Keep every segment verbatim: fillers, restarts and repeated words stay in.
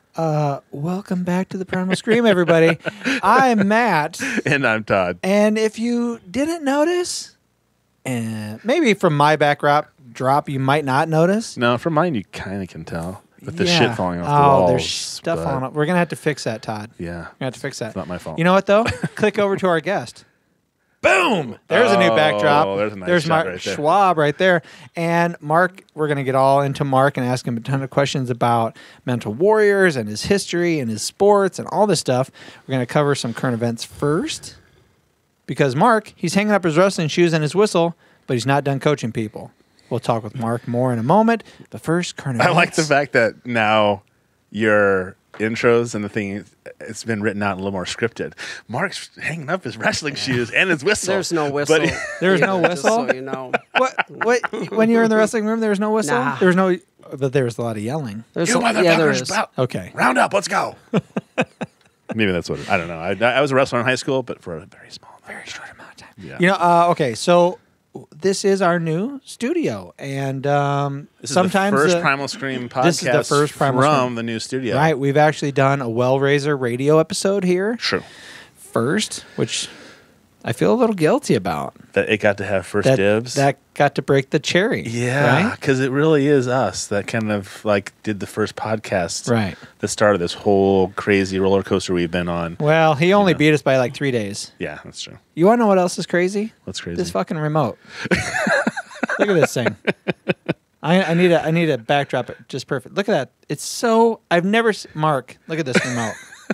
Uh, welcome back to the Primal Scream, everybody. I'm Matt. And I'm Todd. And if you didn't notice, and maybe from my backdrop drop, you might not notice. No, from mine you kind of can tell. With the Yeah. shit falling off the oh, walls. there's stuff but falling off. We're going to have to fix that, Todd. Yeah. We're going to have to fix that. It's not my fault. You know what, though? Click over to our guest. Boom! There's a new Oh, backdrop. there's a nice There's shot Mark right there. Schwab right there. And Mark, we're going to get all into Mark and ask him a ton of questions about Mental Warriors and his history and his sports and all this stuff. We're going to cover some current events first. Because Mark, he's hanging up his wrestling shoes and his whistle, but he's not done coaching people. We'll talk with Mark more in a moment. But first, current events. I like the fact that now your intros and the thing, it's been written out a little more scripted. Mark's hanging up his wrestling shoes and his whistle. There's no whistle. But There's no Just whistle? so you know. What? What? When you were in the wrestling room, there was no whistle? Nah. There was no... But there was a lot of yelling. There's you some- motherfuckers, yeah, there is. about- Okay. round up, let's go. Maybe that's what it, I don't know. I, I was a wrestler in high school, but for a very small, very short amount of time. Yeah. You know, uh, okay, so this is our new studio, and um, This is sometimes the first uh, Primal Scream podcast this is the first Primal from Scream. the new studio. right, we've actually done a Wellraiser radio episode here True. first, which I feel a little guilty about. That it got to have first That dibs. that got to break the cherry. Yeah, right? because it really is us that kind of like did the first podcast Right. that started this whole crazy roller coaster we've been on. Well, he only know. beat us by like three days. Yeah, that's true. You want to know what else is crazy? That's crazy. This fucking remote. Look at this thing. I, I need a I need a backdrop just perfect. Look at that. It's so I've never s- Mark. Look at this remote.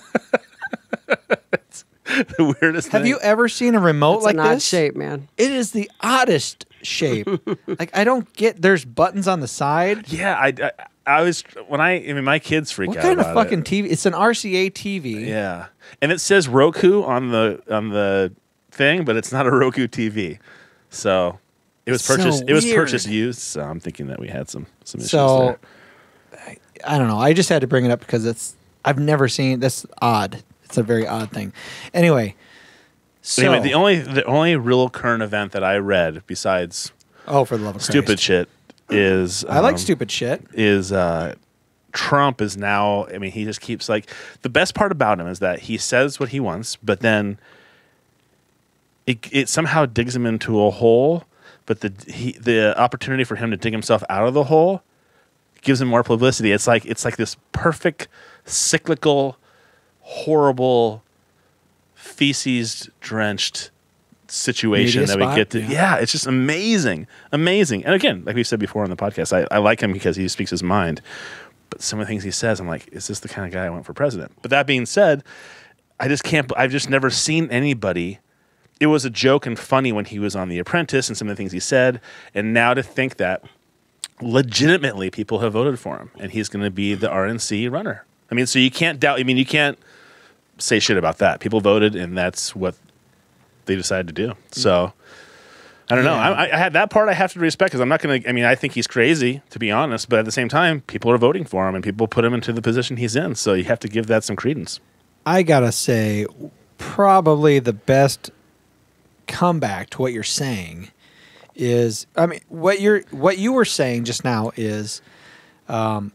the weirdest Have thing. you ever seen a remote It's like an odd this? shape, man. It is the oddest shape. Like I don't get. There's buttons on the side. Yeah, I, I, I was when I. I mean, my kids freak What out kind of about fucking it. T V? It's an R C A T V. Yeah, and it says Roku on the on the thing, but it's not a Roku T V. So it was So purchased. it was weird. purchased used. So I'm thinking that we had some some issues So there. I, I don't know. I just had to bring it up because it's. I've never seen. That's odd. It's a very odd thing. Anyway. So, Anyway, the only the only real current event that I read besides oh, for the love of stupid Christ. shit is I like um, stupid shit. is uh, Trump is now. I mean, he just keeps like the best part about him is that he says what he wants, but then it it somehow digs him into a hole. But the he, the opportunity for him to dig himself out of the hole gives him more publicity. It's like it's like this perfect cyclical, horrible, feces drenched situation Media that we spot? get to. Yeah. Yeah. It's just amazing, amazing. And again, like we said before on the podcast, I, I like him because he speaks his mind. But some of the things he says, I'm like, is this the kind of guy I want for president? But that being said, I just can't. I've just never seen anybody. It was a joke and funny when he was on The Apprentice and some of the things he said, and now to think that legitimately people have voted for him and he's going to be the R N C runner. I mean, so you can't doubt. I mean, you can't say shit about that. People voted, and that's what they decided to do. So I don't know. Yeah. I, I had that part I have to respect because I'm not going to. I mean, I think he's crazy to be honest, but at the same time, people are voting for him, and people put him into the position he's in. So you have to give that some credence. I gotta say, probably the best comeback to what you're saying is, I mean, what you're what you were saying just now is, um,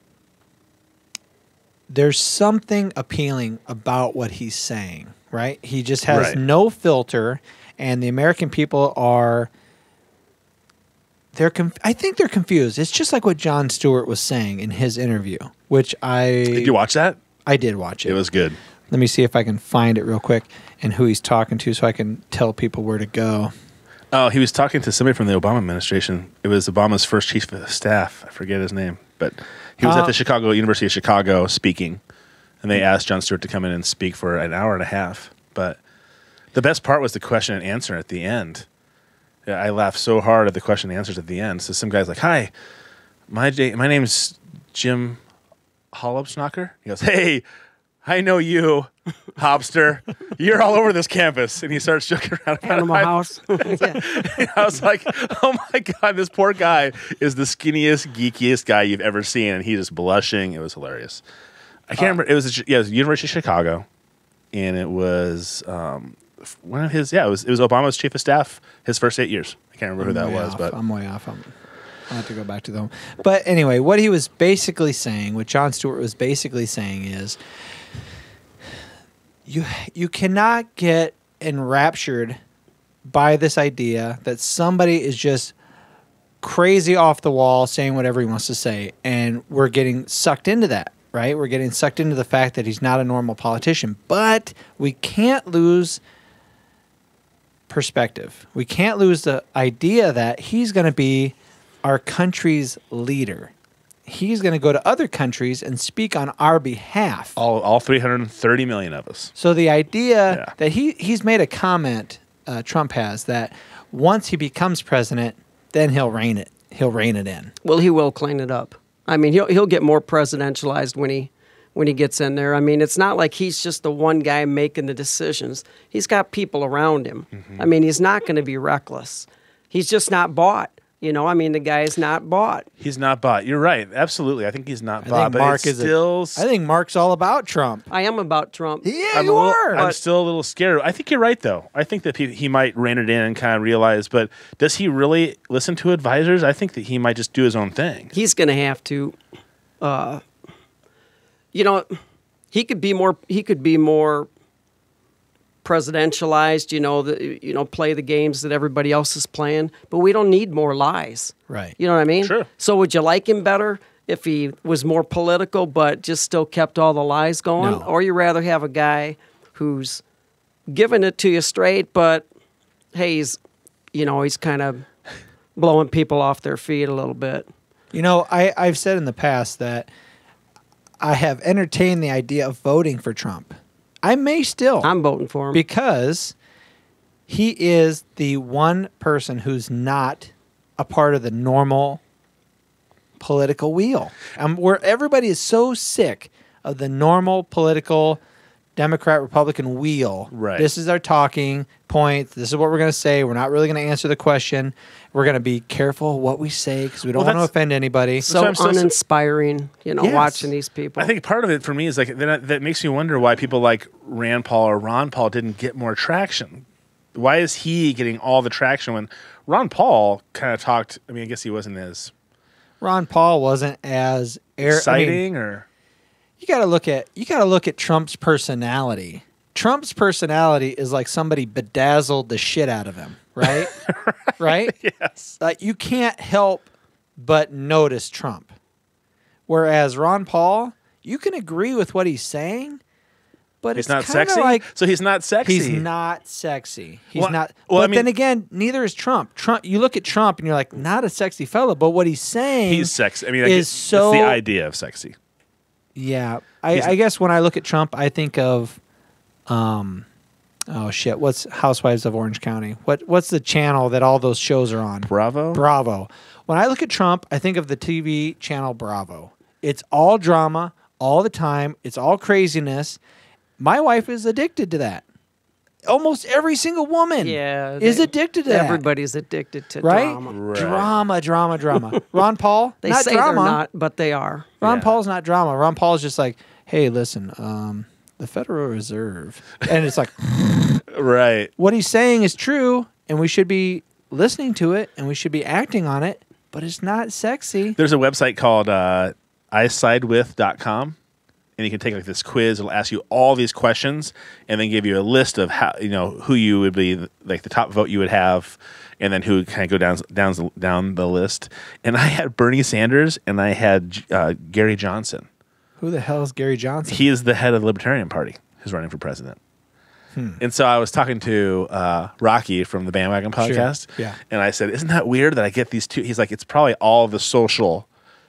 there's something appealing about what he's saying, right? He just has Right. no filter, and the American people are. They're conf- I think they're confused. It's just like what Jon Stewart was saying in his interview, which I Did you watch that? I did watch it. It was good. Let me see if I can find it real quick and who he's talking to so I can tell people where to go. Oh, he was talking to somebody from the Obama administration. It was Obama's first chief of staff. I forget his name, but he was Uh, at the Chicago University of Chicago speaking, and they asked Jon Stewart to come in and speak for an hour and a half. But the best part was the question and answer at the end. Yeah, I laughed so hard at the question and answers at the end. So some guy's like, "Hi, my J- my name's Jim Hollopschnacker." He goes, "Hey, I know you, Hobster. You're all over this campus." And he starts joking around about Animal it. House. Yeah. I was like, "Oh my god, this poor guy is the skinniest, geekiest guy you've ever seen," and he's just blushing. It was hilarious. I can't remember. It was a, yeah, it was University of Chicago, and it was um, one of his. Yeah, it was it was Obama's chief of staff his first eight years. I can't remember who that I'm way was, off. but I'm way off. I'm, I'll have to go back to them. But anyway, what he was basically saying, what Jon Stewart was basically saying is, you you cannot get enraptured by this idea that somebody is just crazy off the wall saying whatever he wants to say, and we're getting sucked into that, right? We're getting sucked into the fact that he's not a normal politician. But we can't lose perspective. We can't lose the idea that he's going to be our country's leader. He's going to go to other countries and speak on our behalf. All, all three hundred thirty million of us. So the idea Yeah. that he, he's made a comment, uh, Trump has, that once he becomes president, then he'll rein it. He'll rein it in. Well, he will clean it up. I mean, he'll he'll get more presidentialized when he when he gets in there. I mean, it's not like he's just the one guy making the decisions. He's got people around him. Mm-hmm. I mean, he's not going to be reckless. He's just not bought. You know, I mean, the guy is not bought. He's not bought. You're right. Absolutely. I think he's not I bought. think But Mark it's is. still. A, I think Mark's all about Trump. I am about Trump. Yeah, I'm you a little- are. I'm still a little scared. I think you're right, though. I think that he, he might rein it in and kind of realize, but does he really listen to advisors? I think that he might just do his own thing. He's going to have to, uh, you know, he could be more. He could be more presidentialized. You know, the, you know, play the games that everybody else is playing. But we don't need more lies. Right. You know what I mean? Sure. So would you like him better if he was more political, but just still kept all the lies going, No. or you rather have a guy who's giving it to you straight, but hey, he's, you know, he's kind of blowing people off their feet a little bit. You know, I, I've said in the past that I have entertained the idea of voting for Trump. I may still. I'm voting for him. Because he is the one person who's not a part of the normal political wheel. Um, where everybody is so sick of the normal political Democrat Republican wheel. Right. This is our talking point. This is what we're going to say. We're not really going to answer the question. We're going to be careful what we say because we don't Well, want to that's- offend anybody. so what I'm so- uninspiring, you know, Yes. watching these people. I think part of it for me is like that, that makes me wonder why people like Rand Paul or Ron Paul didn't get more traction. Why is he getting all the traction when Ron Paul kind of talked? I mean, I guess he wasn't as Ron Paul wasn't as air, I mean, exciting or. you got to look at you got to look at Trump's personality. Trump's personality is like somebody bedazzled the shit out of him, right? right? Yes. Like you can't help but notice Trump. Whereas Ron Paul, you can agree with what he's saying, but He's it's not kinda sexy. like so he's not sexy. he's not sexy. He's Well, not. well, but I mean- then again, neither is Trump. Trump. You look at Trump and you're like, not a sexy fellow. But what he's saying, He's sexy. I mean, I is guess so that's the idea of sexy. Yeah, I, He's- I guess when I look at Trump, I think of, um, oh shit, what's Housewives of Orange County? What what's the channel that all those shows are on? Bravo. Bravo. When I look at Trump, I think of the T V channel Bravo. It's all drama all the time. It's all craziness. My wife is addicted to that. Almost every single woman yeah, is they- addicted to that. Everybody's addicted to right? drama. Right. Drama, drama, drama. Ron Paul, They not say drama. they're not, but they are. Ron Yeah. Paul's not drama. Ron Paul's just like, hey, listen, um, the Federal Reserve. And it's like, Right. what he's saying is true, and we should be listening to it, and we should be acting on it, but it's not sexy. There's a website called uh, I side with dot com, and you can take like this quiz. It'll ask you all these questions, and then give you a list of how you know who you would be, like the top vote you would have, and then who would kind of go down down down the list. And I had Bernie Sanders, and I had uh, Gary Johnson. Who the hell is Gary Johnson? He is the head of the Libertarian Party who's running for president. Hmm. And so I was talking to uh, Rocky from the Bandwagon Sure. podcast, Yeah. and I said, "Isn't that weird that I get these two?" He's like, "It's probably all the social,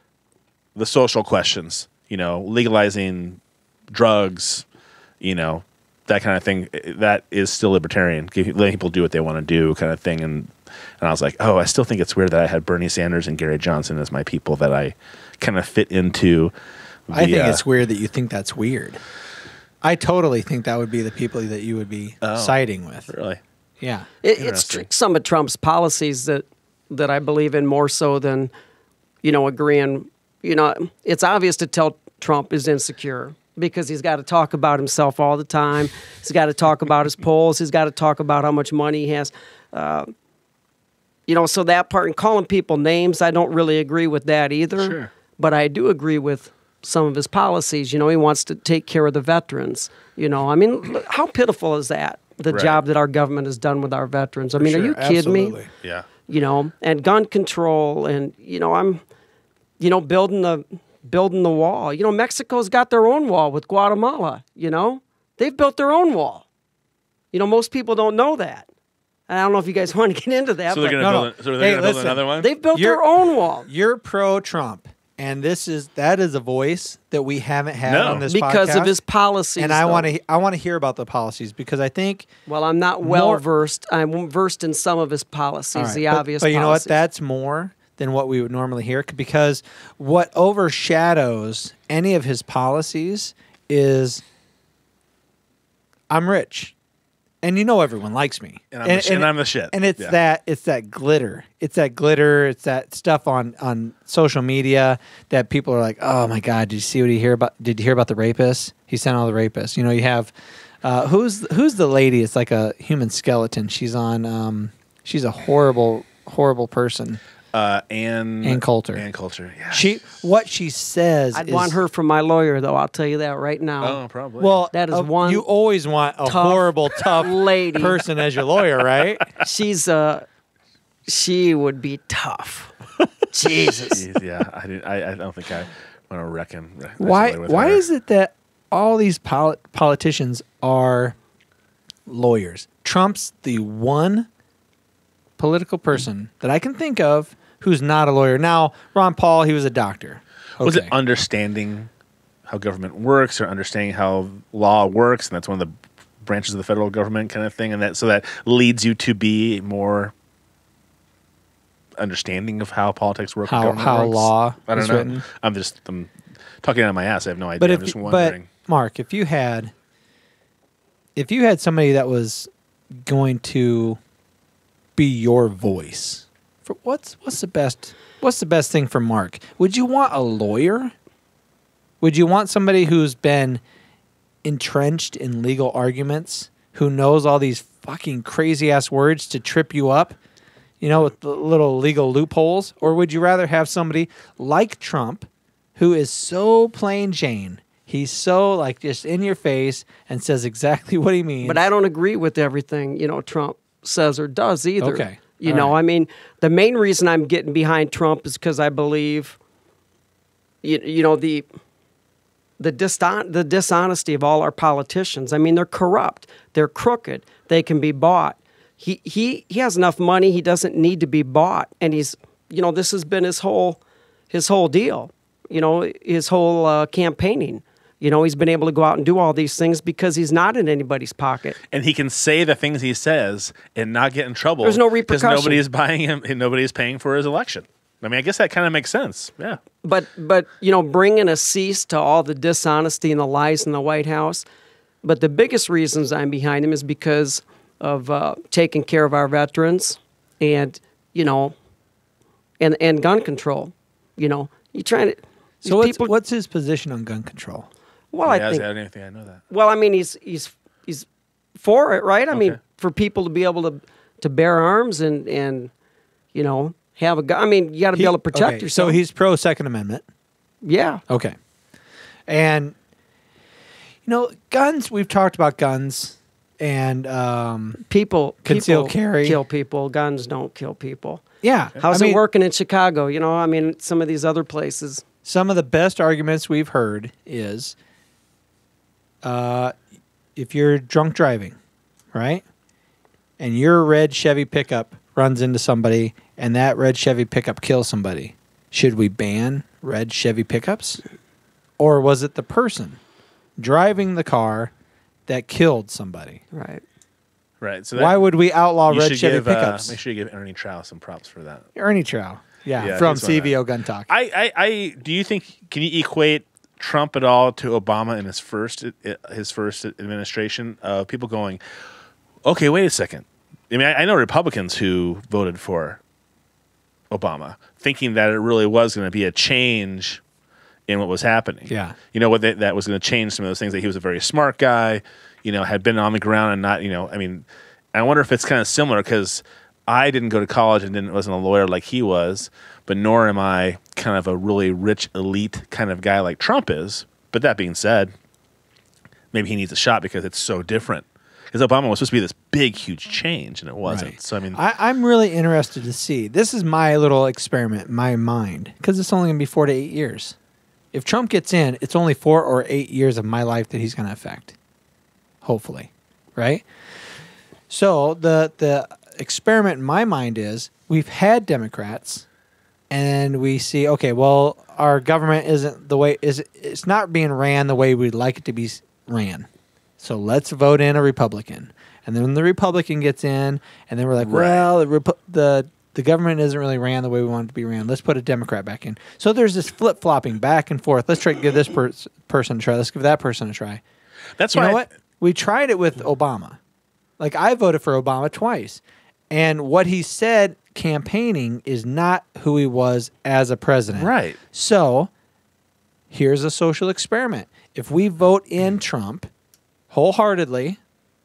the social questions. You know, legalizing drugs, you know, that kind of thing. That is still libertarian, give, letting people do what they want to do, kind of thing." And and I was like, "Oh, I still think it's weird that I had Bernie Sanders and Gary Johnson as my people that I kind of fit into." The, I think uh, it's weird that you think that's weird. I totally think that would be the people that you would be Oh. siding with. really. Yeah. It, it's Interesting. tr- some of Trump's policies that that I believe in more so than, you know, agreeing. You know, it's obvious to tell Trump is insecure because he's got to talk about himself all the time. He's got to talk about his polls. He's got to talk about how much money he has. Uh, you know, so that part and calling people names, I don't really agree with that either. Sure. But I do agree with some of his policies. You know, he wants to take care of the veterans. You know, I mean, look, how pitiful is that? The Right. job that our government has done with our veterans. I mean, sure, are you kidding me? absolutely. Yeah. You know, and gun control, and you know, I'm, you know, building the building the wall. You know, Mexico's got their own wall with Guatemala. You know, they've built their own wall. You know, most people don't know that. I don't know if you guys want to get into that. So they're but going to No, build, no. a- so they're Hey, gonna build listen. another one? they've built You're- their own wall You're pro-Trump, and this is that is a voice that we haven't had No. on this because podcast. of his policies. and I though. want to I want to hear about the policies because I think Well, I'm not well More- versed. I'm versed in some of his policies, all right, the but, obvious. But you know what? policies. That's more than what we would normally hear c- because what overshadows any of his policies is I'm rich. And you know everyone likes me, And I'm the sh- and I'm the shit. And it's Yeah. that it's that glitter, it's that glitter, it's that stuff on on social media that people are like, oh my god, did you see what he hear about? Did you hear about the rapist? He sent all the rapists. You know, you have uh, who's who's the lady? It's like a human skeleton. She's on. Um, she's a horrible, horrible person. Uh, Ann, Ann Coulter. Ann Coulter. Yeah. She what she says. I'd is, want her for my lawyer, though. I'll tell you that right now. Oh, probably. Well, That is uh, one You always want a tough horrible, tough lady. person as your lawyer, right? She's uh, she would be tough. Jesus. Jeez, yeah. I, didn't, I, I don't think I want to reckon. Why? with Why her. is it that all these poli- politicians are lawyers? Trump's the one political person that I can think of who's not a lawyer. Now, Ron Paul, he was a doctor. Was it Okay. understanding how government works or understanding how law works, and that's one of the branches of the federal government kind of thing, and that so that leads you to be more understanding of how politics work, and How- government how works? law I don't is know. written? I'm just I'm talking out of my ass. I have no idea. But I'm if just you- wondering. but Mark, if you had if you had somebody that was going to be your voice, for what's what's the best what's the best thing for Mark? Would you want a lawyer? Would you want somebody who's been entrenched in legal arguments, who knows all these fucking crazy ass words to trip you up, you know, with the little legal loopholes? Or would you rather have somebody like Trump, who is so plain Jane? He's so like just in your face and says exactly what he means. But I don't agree with everything, you know, Trump says or does either. Okay. You All know, right. I mean, the main reason I'm getting behind Trump is because I believe, you, you know, the the dishon- the dishonesty of all our politicians. I mean, they're corrupt. They're crooked. They can be bought. He he he has enough money. He doesn't need to be bought. And he's, you know, this has been his whole his whole deal. You know, his whole uh, campaigning. You know, he's been able to go out and do all these things because he's not in anybody's pocket. and he can say the things he says and not get in trouble. There's no because repercussion. nobody is buying him and nobody is paying for his election. I mean, I guess that kind of makes sense. Yeah. But but you know, bringing a cease to all the dishonesty and the lies in the White House. But the biggest reasons I'm behind him is because of uh, taking care of our veterans, and you know, and and gun control. You know, you trying to. so what's, people, what's his position on gun control? well, yeah, I I think. don't even think I know that. Well, I mean, he's he's he's for it, right? I mean, Okay. for people to be able to to bear arms and and you know have a gun. I mean, you got to be He- able to protect okay, yourself. So he's pro Second Amendment. yeah. Okay. And you know, guns, we've talked about guns and um People Concealed people carry. kill people. Guns don't kill people. yeah. How's I mean, it working in Chicago? You know, I mean, some of these other places. Some of the best arguments we've heard is uh if you're drunk driving, right? And your red Chevy pickup runs into somebody and that red Chevy pickup kills somebody. Should we ban red Chevy pickups? Or was it the person driving the car that killed somebody? Right. Right. So that, Why would we outlaw you red should Chevy give, uh, pickups? make sure you give Ernie Trow some props for that. Ernie Trow. Yeah, Yeah, from he's one of C V O Gun Talk. I, I, I, do you think can you equate Trump at all to Obama in his first his first administration? Of people going, okay, wait a second. I mean, I, I know Republicans who voted for Obama, thinking that it really was going to be a change in what was happening. Yeah. you know what they, that was going to change some of those things. That he was a very smart guy, you know, had been on the ground and not, you know, I mean, I wonder if it's kind of similar because I didn't go to college and didn't wasn't a lawyer like he was, but nor am I kind of a really rich elite kind of guy like Trump is. But that being said, maybe he needs a shot because it's so different. Because Obama was supposed to be this big, huge change, and it wasn't. Right. So I mean, I, I'm really interested to see. This is my little experiment in my mind because it's only going to be four to eight years. If Trump gets in, it's only four or eight years of my life that he's going to affect. Hopefully, right? So the the experiment in my mind is we've had Democrats, and we see okay, well, our government isn't the way is it's not being ran the way we'd like it to be ran. So let's vote in a Republican, and then the Republican gets in, and then we're like, Right. well, the, Repu- the the government isn't really ran the way we want it to be ran. Let's put a Democrat back in. So there's this flip flopping back and forth. Let's try to give this per- person a try. Let's give that person a try. that's You why know I- what? We tried it with Obama. Like I voted for Obama twice, and what he said campaigning is not who he was as a president. Right. So here's a social experiment. If we vote in Trump wholeheartedly,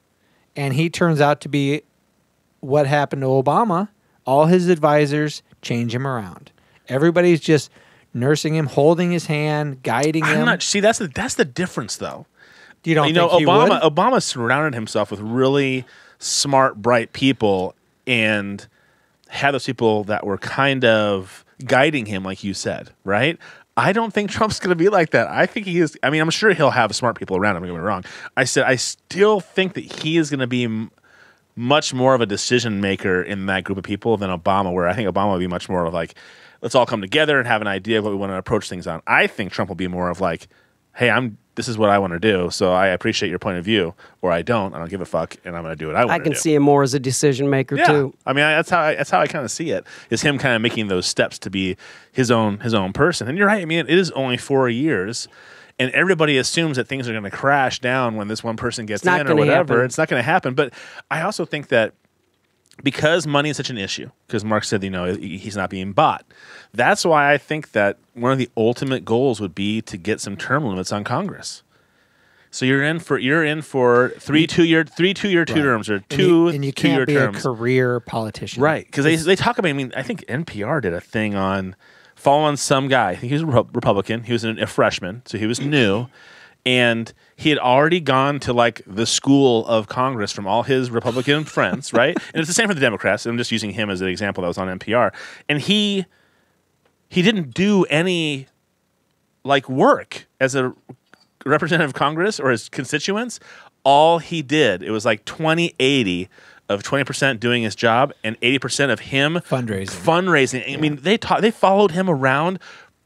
and he turns out to be what happened to Obama, all his advisors change him around. Everybody's just nursing him, holding his hand, guiding him. I'm not. See, that's the that's the difference, though. you don't you know, think he Obama would? Obama surrounded himself with really smart, bright people, and had those people that were kind of guiding him, like you said, right? I don't think Trump's going to be like that. I think he is. I mean, I'm sure he'll have smart people around him. Don't get me wrong. I said I still think that he is going to be m- much more of a decision maker in that group of people than Obama. Where I think Obama would be much more of like, let's all come together and have an idea of what we want to approach things on. I think Trump will be more of like, hey, I'm. This is what I want to do. So I appreciate your point of view, or I don't. I don't give a fuck, and I'm going to do what I want I to can do. see him more as a decision maker Yeah, too. I mean, I, that's how I, that's how I kind of see it. Is him kind of making those steps to be his own his own person. And you're right. I mean, it is only four years, and everybody assumes that things are going to crash down when this one person gets not in or gonna whatever. happen. It's not going to happen. But I also think that because money is such an issue, because Mark said, you know, he- he's not being bought. That's why I think that one of the ultimate goals would be to get some term limits on Congress. So you're in for you're in for three two year three two year two Right. terms or And two you, and you two year can't be terms. a career politician. Right, because they they talk about. I mean, I think N P R did a thing on following some guy. I think he was a Repu- Republican. He was an, a freshman, so he was new, and he had already gone to like the school of Congress from all his Republican friends, right? And it's the same for the Democrats. I'm just using him as an example that was on N P R, and he he didn't do any like work as a representative of Congress or his constituents. All he did, it was like twenty eighty of twenty percent doing his job and eighty percent of him Fundraising. fundraising. I mean, they ta- they followed him around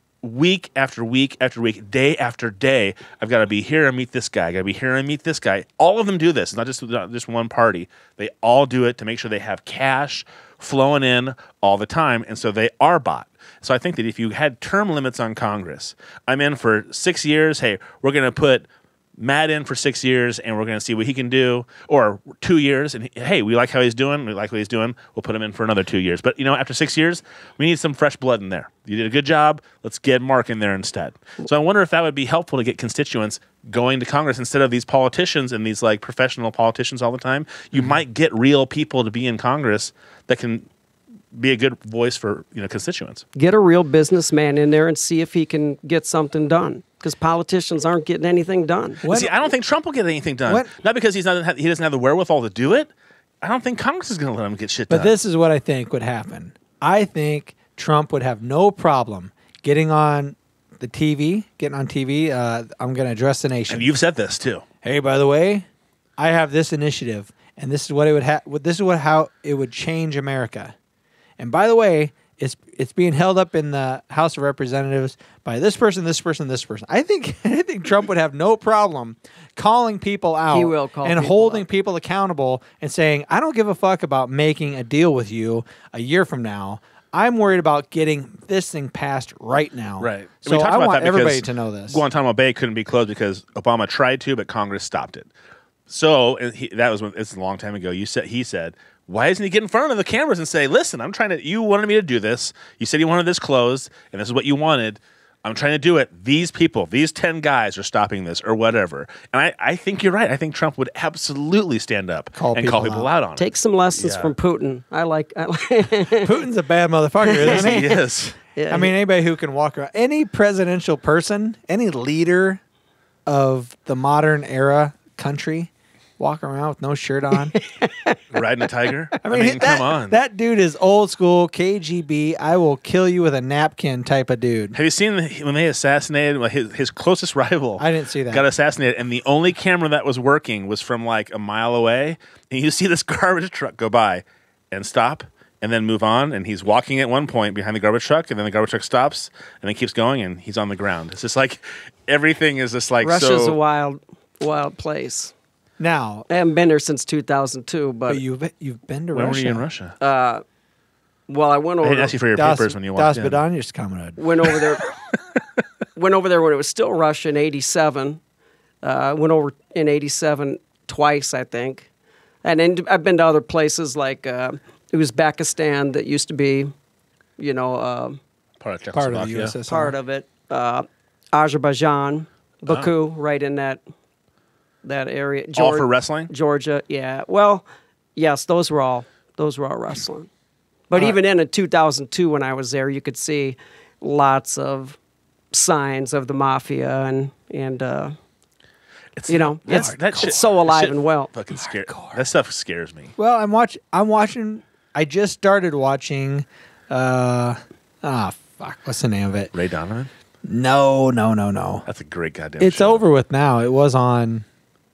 week after week after week, day after day. I've got to be here and meet this guy. I got to be here and meet this guy. All of them do this. It's not just not just one party. They all do it to make sure they have cash flowing in all the time, and so they are bought. So I think that if you had term limits on Congress, I'm in for six years. Hey, we're going to put Matt in for six years, and we're going to see what he can do, or two years. And hey, we like how he's doing. We like what he's doing. We'll put him in for another two years. But you know, after six years, we need some fresh blood in there. You did a good job. Let's get Mark in there instead. So I wonder if that would be helpful to get constituents going to Congress instead of these politicians and these like professional politicians all the time. You might get real people to be in Congress that can be a good voice for you know constituents. Get a real businessman in there and see if he can get something done. Because politicians aren't getting anything done. What- See, I don't think Trump will get anything done. What- Not because he's not he doesn't have the wherewithal to do it. I don't think Congress is going to let him get shit done. But this is what I think would happen. I think Trump would have no problem getting on the T V, getting on T V. Uh, I'm going to address the nation. and you've said this too. Hey, by the way, I have this initiative, and this is what it would have. This is what how it would change America. And by the way, it's it's being held up in the House of Representatives by this person, this person, this person. I think I think Trump would have no problem calling people out He will call and people holding out. people accountable and saying, "I don't give a fuck about making a deal with you a year from now. I'm worried about getting this thing passed right now." Right. So I want everybody to know this. Guantanamo Bay couldn't be closed because Obama tried to, but Congress stopped it. So and he, that was when it's a long time ago. You said he said, "Why doesn't he get in front of the cameras and say, listen, I'm trying to. You wanted me to do this. You said you wanted this closed, and this is what you wanted. I'm trying to do it. These people, these ten guys are stopping this or whatever. And I, I think you're right. I think Trump would absolutely stand up Call and call people people out. out on Take it. some lessons Yeah. from Putin. I like. I like Putin's a bad motherfucker, isn't he? He is. yeah, I mean, anybody who can walk around, any presidential person, any leader of the modern era country, walk around with no shirt on. Riding a tiger? I I mean, mean, that, come on. That dude is old school K G B. I will kill you with a napkin type of dude. Have you seen the, when they assassinated well, his, his closest rival? I didn't see that. Got assassinated, and the only camera that was working was from like a mile away. And you see this garbage truck go by and stop and then move on. And he's walking at one point behind the garbage truck, and then the garbage truck stops and then keeps going, and he's on the ground. It's just like everything is just like Russia's so. a wild, wild place. Now, I haven't been there since two thousand two, but, but you've you've been to When Russia. were you in Russia? uh, well, I went I over. didn't ask you for your Das, papers when you Das walked in. Bedanjes comrade. went over there. went over there when it was still Russia in eighty-seven. Uh, went over in eighty-seven twice, I think. And then I've been to other places like uh, Uzbekistan that used to be, you know, uh, Part of Part of the Czechoslovakia. U S S R. part of it. Uh, Azerbaijan, Baku, right in that that area. All Geor- for wrestling? Georgia, yeah. Well, yes, those were all those were all wrestling. But Uh, even in, in two thousand two, when I was there, you could see lots of signs of the mafia and and uh, It's you know, that's- it's, that it's shit- so that alive shit and well. Fucking scare. That stuff scares me. Well, I'm watch. I'm watching. I just started watching. Uh, ah, fuck. What's the name of it? Ray Donovan? No, no, no, no. That's a great goddamn It's show. over with now. It was on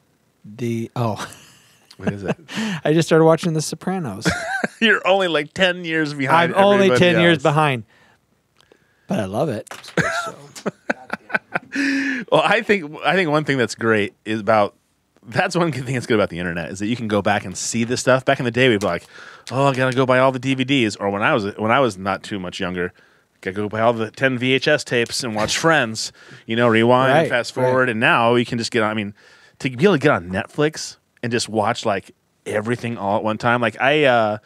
the. Oh, What is it? I just started watching The Sopranos. You're only like ten years behind. I'm only everybody ten years else. behind, but I love it. It's a great show. Well, I think I think one thing that's great is about that's one good thing that's good about the internet is that you can go back and see this stuff. Back in the day, we'd be like, "Oh, I gotta go buy all the D V Ds." Or when I was when I was not too much younger, gotta go buy all the ten V H S tapes and watch Friends. You know, rewind, Right, fast forward, right. and now you can just get on. I mean, to be able to get on Netflix and just watch like everything all at one time. Like I, uh,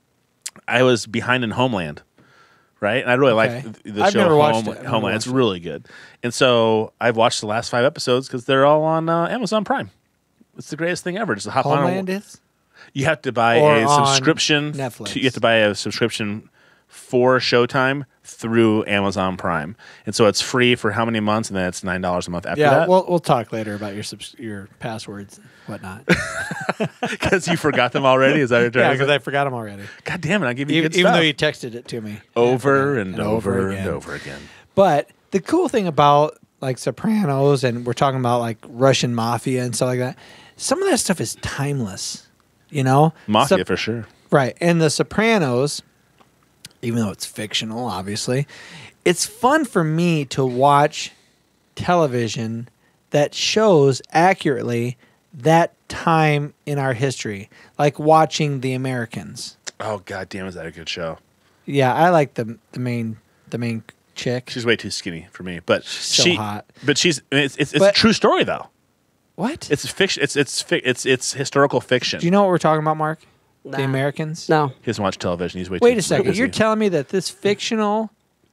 I was behind in Homeland. Right, and I really Okay. like the I've show never watched Home, it. I've never Homeland. It's watched it. really good, and so I've watched the last five episodes because they're all on uh, Amazon Prime. It's the greatest thing ever. Just hop Homeland on. is. You have to buy Or a on subscription. Netflix. To, you have to buy a subscription for Showtime through Amazon Prime, and so it's free for how many months, and then it's nine dollars a month after Yeah, that. we'll we'll talk later about your subs- your passwords and whatnot. Because you forgot them already. Is that what you're yeah, trying to because say? I forgot them already. God damn it! I give you Even, good even stuff. though you texted it to me over Yeah, and, and over over and again. over again. But the cool thing about like Sopranos, and we're talking about like Russian mafia and stuff like that. Some of that stuff is timeless, you know. Mafia Sop- for sure. right? And the Sopranos, even though it's fictional, obviously, it's fun for me to watch television that shows accurately that time in our history, like watching The Americans. Oh god damn, is that a good show? Yeah, I like the the main the main chick. She's way too skinny for me, but so she, hot. But she's it's it's, it's But- a true story though. What? It's fiction. It's it's fi- it's it's historical fiction. Do you know what we're talking about, Mark? Nah. The Americans? No, He doesn't watch television. He's way Wait too a second. busy. You're telling me that this fictional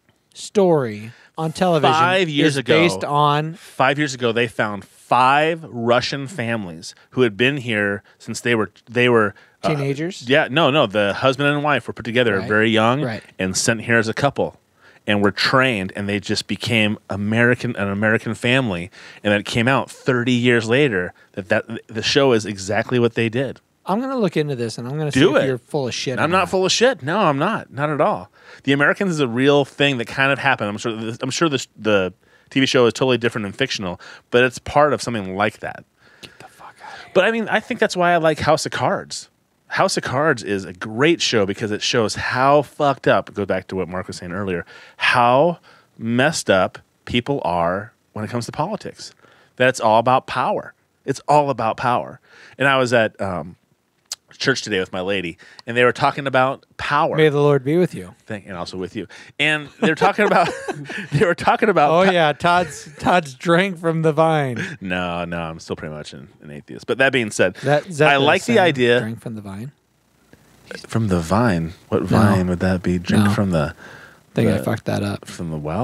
story on television Five years is ago- based on Five years ago, they found five Russian families who had been here since they were they were uh, teenagers? yeah, no, no. The husband and wife were put together Right. very young Right. and sent here as a couple, and were trained, and they just became American an American family. And then it came out thirty years later that that the show is exactly what they did. I'm going to look into this and I'm going to see Do if it. you're full of shit. I'm not full of shit. No, I'm not. Not at all. The Americans is a real thing that kind of happened. I'm sure. I'm sure this, the T V show is totally different and fictional, but it's part of something like that. Get the fuck out of here. But I mean, I think that's why I like House of Cards. House of Cards is a great show because it shows how fucked up. It goes back to what Mark was saying earlier. How messed up people are when it comes to politics. That it's all about power. It's all about power. And I was at um, church today with my lady, and they were talking about power. May the Lord be with you. Thank- and also with you. And they're talking about. they were talking about. Oh, po- yeah. Todd's Todd's drank from the vine. No, no, I'm still pretty much an, an atheist. But that being said, That, is that I like the saying, idea Drink from the vine. from the vine. What vine would that be? Drink No. from the I think I The- fucked that up. from the well.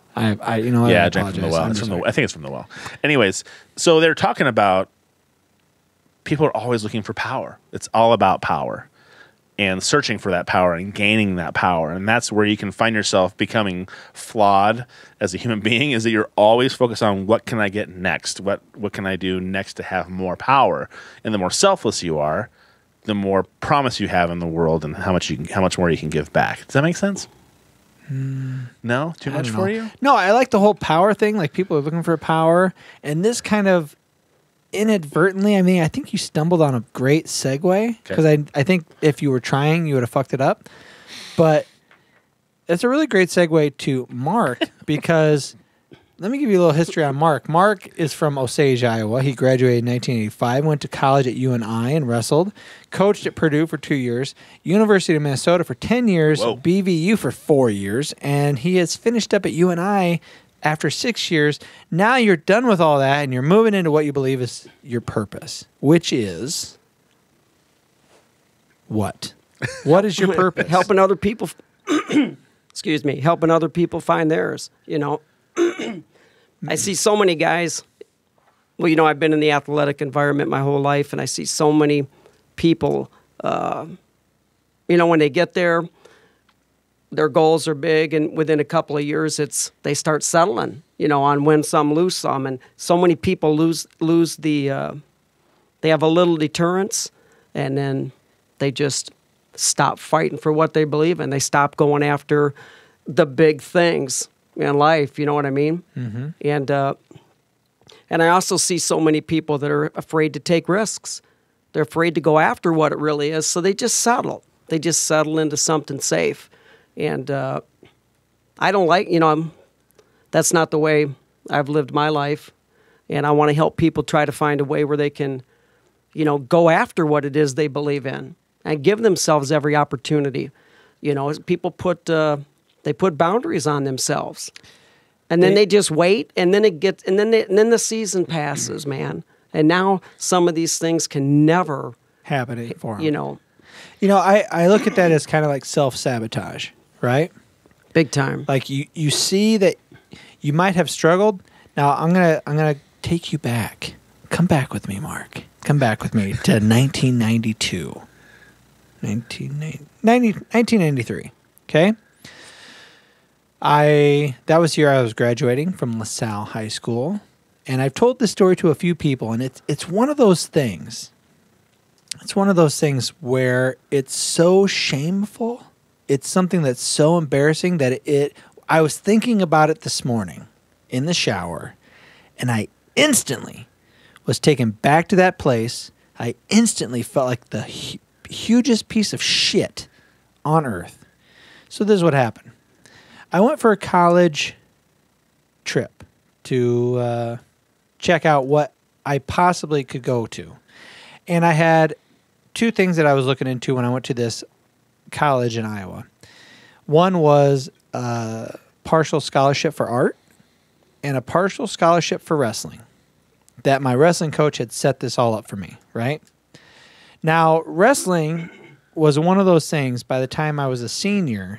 I, I you know, Yeah, I I drank from the apologize. well. I'm It's from the, sorry. I think it's from the well. Anyways, so they're talking about people are always looking for power. It's all about power and searching for that power and gaining that power. And that's where you can find yourself becoming flawed as a human being, is that you're always focused on what can I get next? What what can I do next to have more power? And the more selfless you are, the more promise you have in the world and how much you can, how much more you can give back. Does that make sense? Mm, No? Too I much don't for know. you? No, I like the whole power thing. Like people are looking for power, and this kind of inadvertently. I mean, I think you stumbled on a great segue because I I think if you were trying, you would have fucked it up. But it's a really great segue to Mark because let me give you a little history on Mark. Mark is from Osage, Iowa. He graduated in nineteen eighty-five, went to college at U N I and wrestled, coached at Purdue for two years, University of Minnesota for ten years, Whoa. B V U for four years, and he has finished up at U N I after six years. Now you're done with all that and you're moving into what you believe is your purpose, which is what? What is your purpose? Helping other people. Excuse me, helping other people find theirs. You know, I see so many guys. Well, you know, I've been in the athletic environment my whole life, and I see so many people. Uh, you know, when they get there, their goals are big, and within a couple of years, it's they start settling. You know, on win some, lose some, and so many people lose lose the. Uh, they have a little deterrence, and then they just stop fighting for what they believe in. They stop going after the big things in life. You know what I mean? Mm-hmm. And uh, and I also see so many people that are afraid to take risks. They're afraid to go after what it really is, so they just settle. They just settle into something safe. And uh, I don't like, you know, I'm, that's not the way I've lived my life. And I want to help people try to find a way where they can, you know, go after what it is they believe in and give themselves every opportunity. You know, people put, uh, they put boundaries on themselves. And then They- they just wait, and then it gets, and then they, and then the season passes, man. And now some of these things can never, Happening for him. you know, You know, I, I look at that as kind of like self-sabotage, right? big time. Like you, you see that you might have struggled. Now I'm gonna I'm gonna take you back. Come back with me, Mark. Come back with me to nineteen ninety-two. nineteen ninety, nineteen ninety-three. Okay. I that was the year I was graduating from LaSalle High School, and I've told this story to a few people, and it's it's one of those things. It's one of those things where it's so shameful. It's something that's so embarrassing that it. I was thinking about it this morning in the shower, and I instantly was taken back to that place. I instantly felt like the hu- hugest piece of shit on earth. So this is what happened. I went for a college trip to uh, check out what I possibly could go to. And I had two things that I was looking into when I went to this college in Iowa. One was a partial scholarship for art and a partial scholarship for wrestling. That my wrestling coach had set this all up for me, right? Now, wrestling was one of those things by the time I was a senior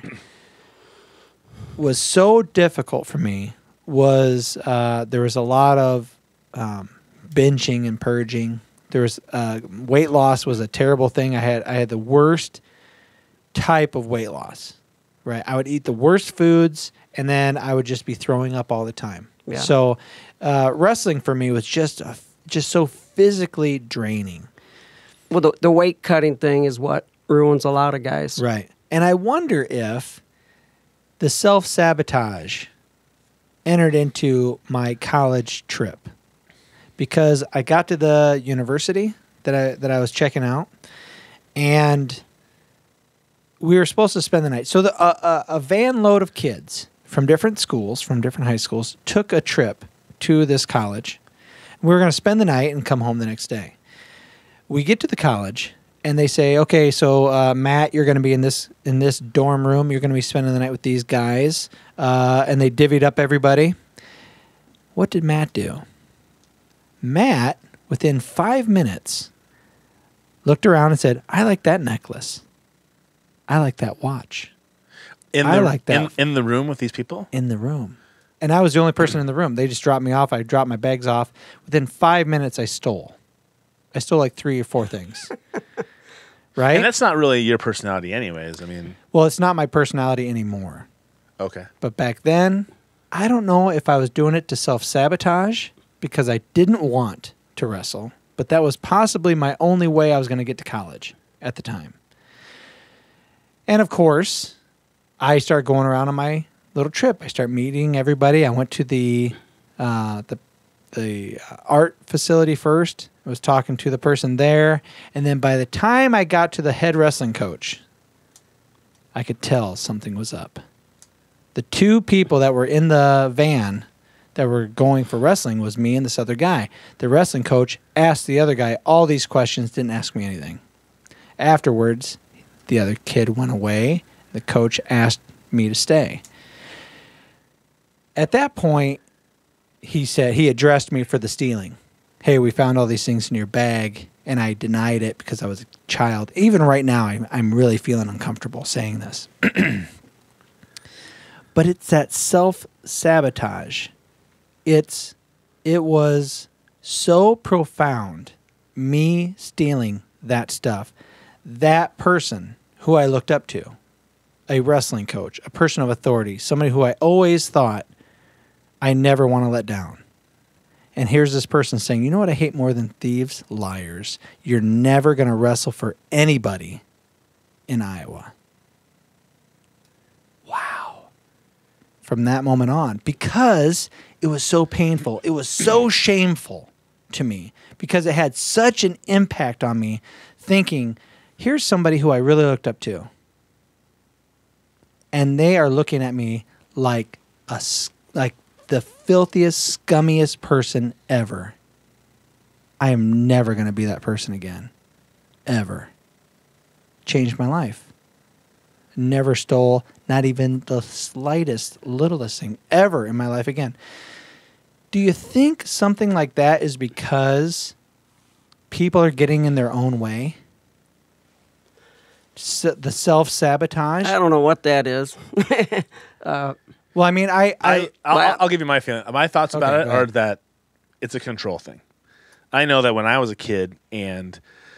was so difficult for me. Was uh, there was a lot of um, binging and purging. There was uh, weight loss was a terrible thing. I had I had the worst type of weight loss. Right, I would eat the worst foods, and then I would just be throwing up all the time. Yeah. So, uh, wrestling for me was just a, just so physically draining. Well, the, the weight cutting thing is what ruins a lot of guys. Right, and I wonder if the self sabotage entered into my college trip because I got to the university that I that I was checking out, and we were supposed to spend the night. So the, uh, a, a van load of kids from different schools, from different high schools, took a trip to this college. We were going to spend the night and come home the next day. We get to the college, and they say, "Okay, so uh, Matt, you're going to be in this in this dorm room. You're going to be spending the night with these guys." Uh, and they divvied up everybody. What did Matt do? Matt, within five minutes, looked around and said, "I like that necklace. I like that watch." In I the, like that. In, in the room with these people? In the room. And I was the only person in the room. They just dropped me off. I dropped my bags off. Within five minutes, I stole. I stole like three or four things. Right? And that's not really your personality anyways. I mean, well, it's not my personality anymore. okay. But back then, I don't know if I was doing it to self-sabotage because I didn't want to wrestle, but that was possibly my only way I was going to get to college at the time. And of course, I started going around on my little trip. I started meeting everybody. I went to the uh, the the art facility first. I was talking to the person there, and then by the time I got to the head wrestling coach, I could tell something was up. The two people that were in the van that were going for wrestling was me and this other guy. The wrestling coach asked the other guy all these questions, didn't ask me anything. Afterwards, the other kid went away. The coach asked me to stay. At that point, he said, he addressed me for the stealing. Hey, we found all these things in your bag, and I denied it because I was a child. Even right now, I'm, I'm really feeling uncomfortable saying this. But it's that self-sabotage. It's, it was so profound, me stealing that stuff. That person who I looked up to, a wrestling coach, a person of authority, somebody who I always thought I never want to let down. And here's this person saying, you know what I hate more than thieves? Liars. You're never going to wrestle for anybody in Iowa. Wow. From that moment on, because it was so painful, it was so shameful to me, because it had such an impact on me, thinking, here's somebody who I really looked up to. And they are looking at me like a, like the filthiest, scummiest person ever. I am never going to be that person again. Ever. Changed my life. Never stole, not even the slightest, littlest thing ever in my life again. Do you think something like that is because people are getting in their own way? S- the self-sabotage? I don't know what that is. uh, Well, I mean, I... I, I I'll, well- I'll give you my feeling. My thoughts about Okay, it go are ahead. that it's a control thing. I know that when I was a kid and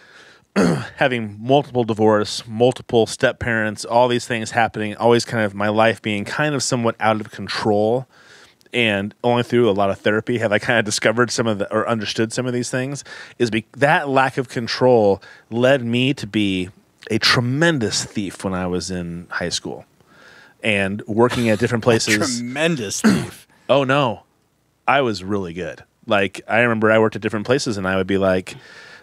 having multiple divorce, multiple step parents, all these things happening, always kind of my life being kind of somewhat out of control, and only through a lot of therapy have I kind of discovered some of the, or understood some of these things, is be, that lack of control led me to be a tremendous thief when I was in high school and working at different places. tremendous thief. Oh no, I was really good. Like I remember I worked at different places and I would be like,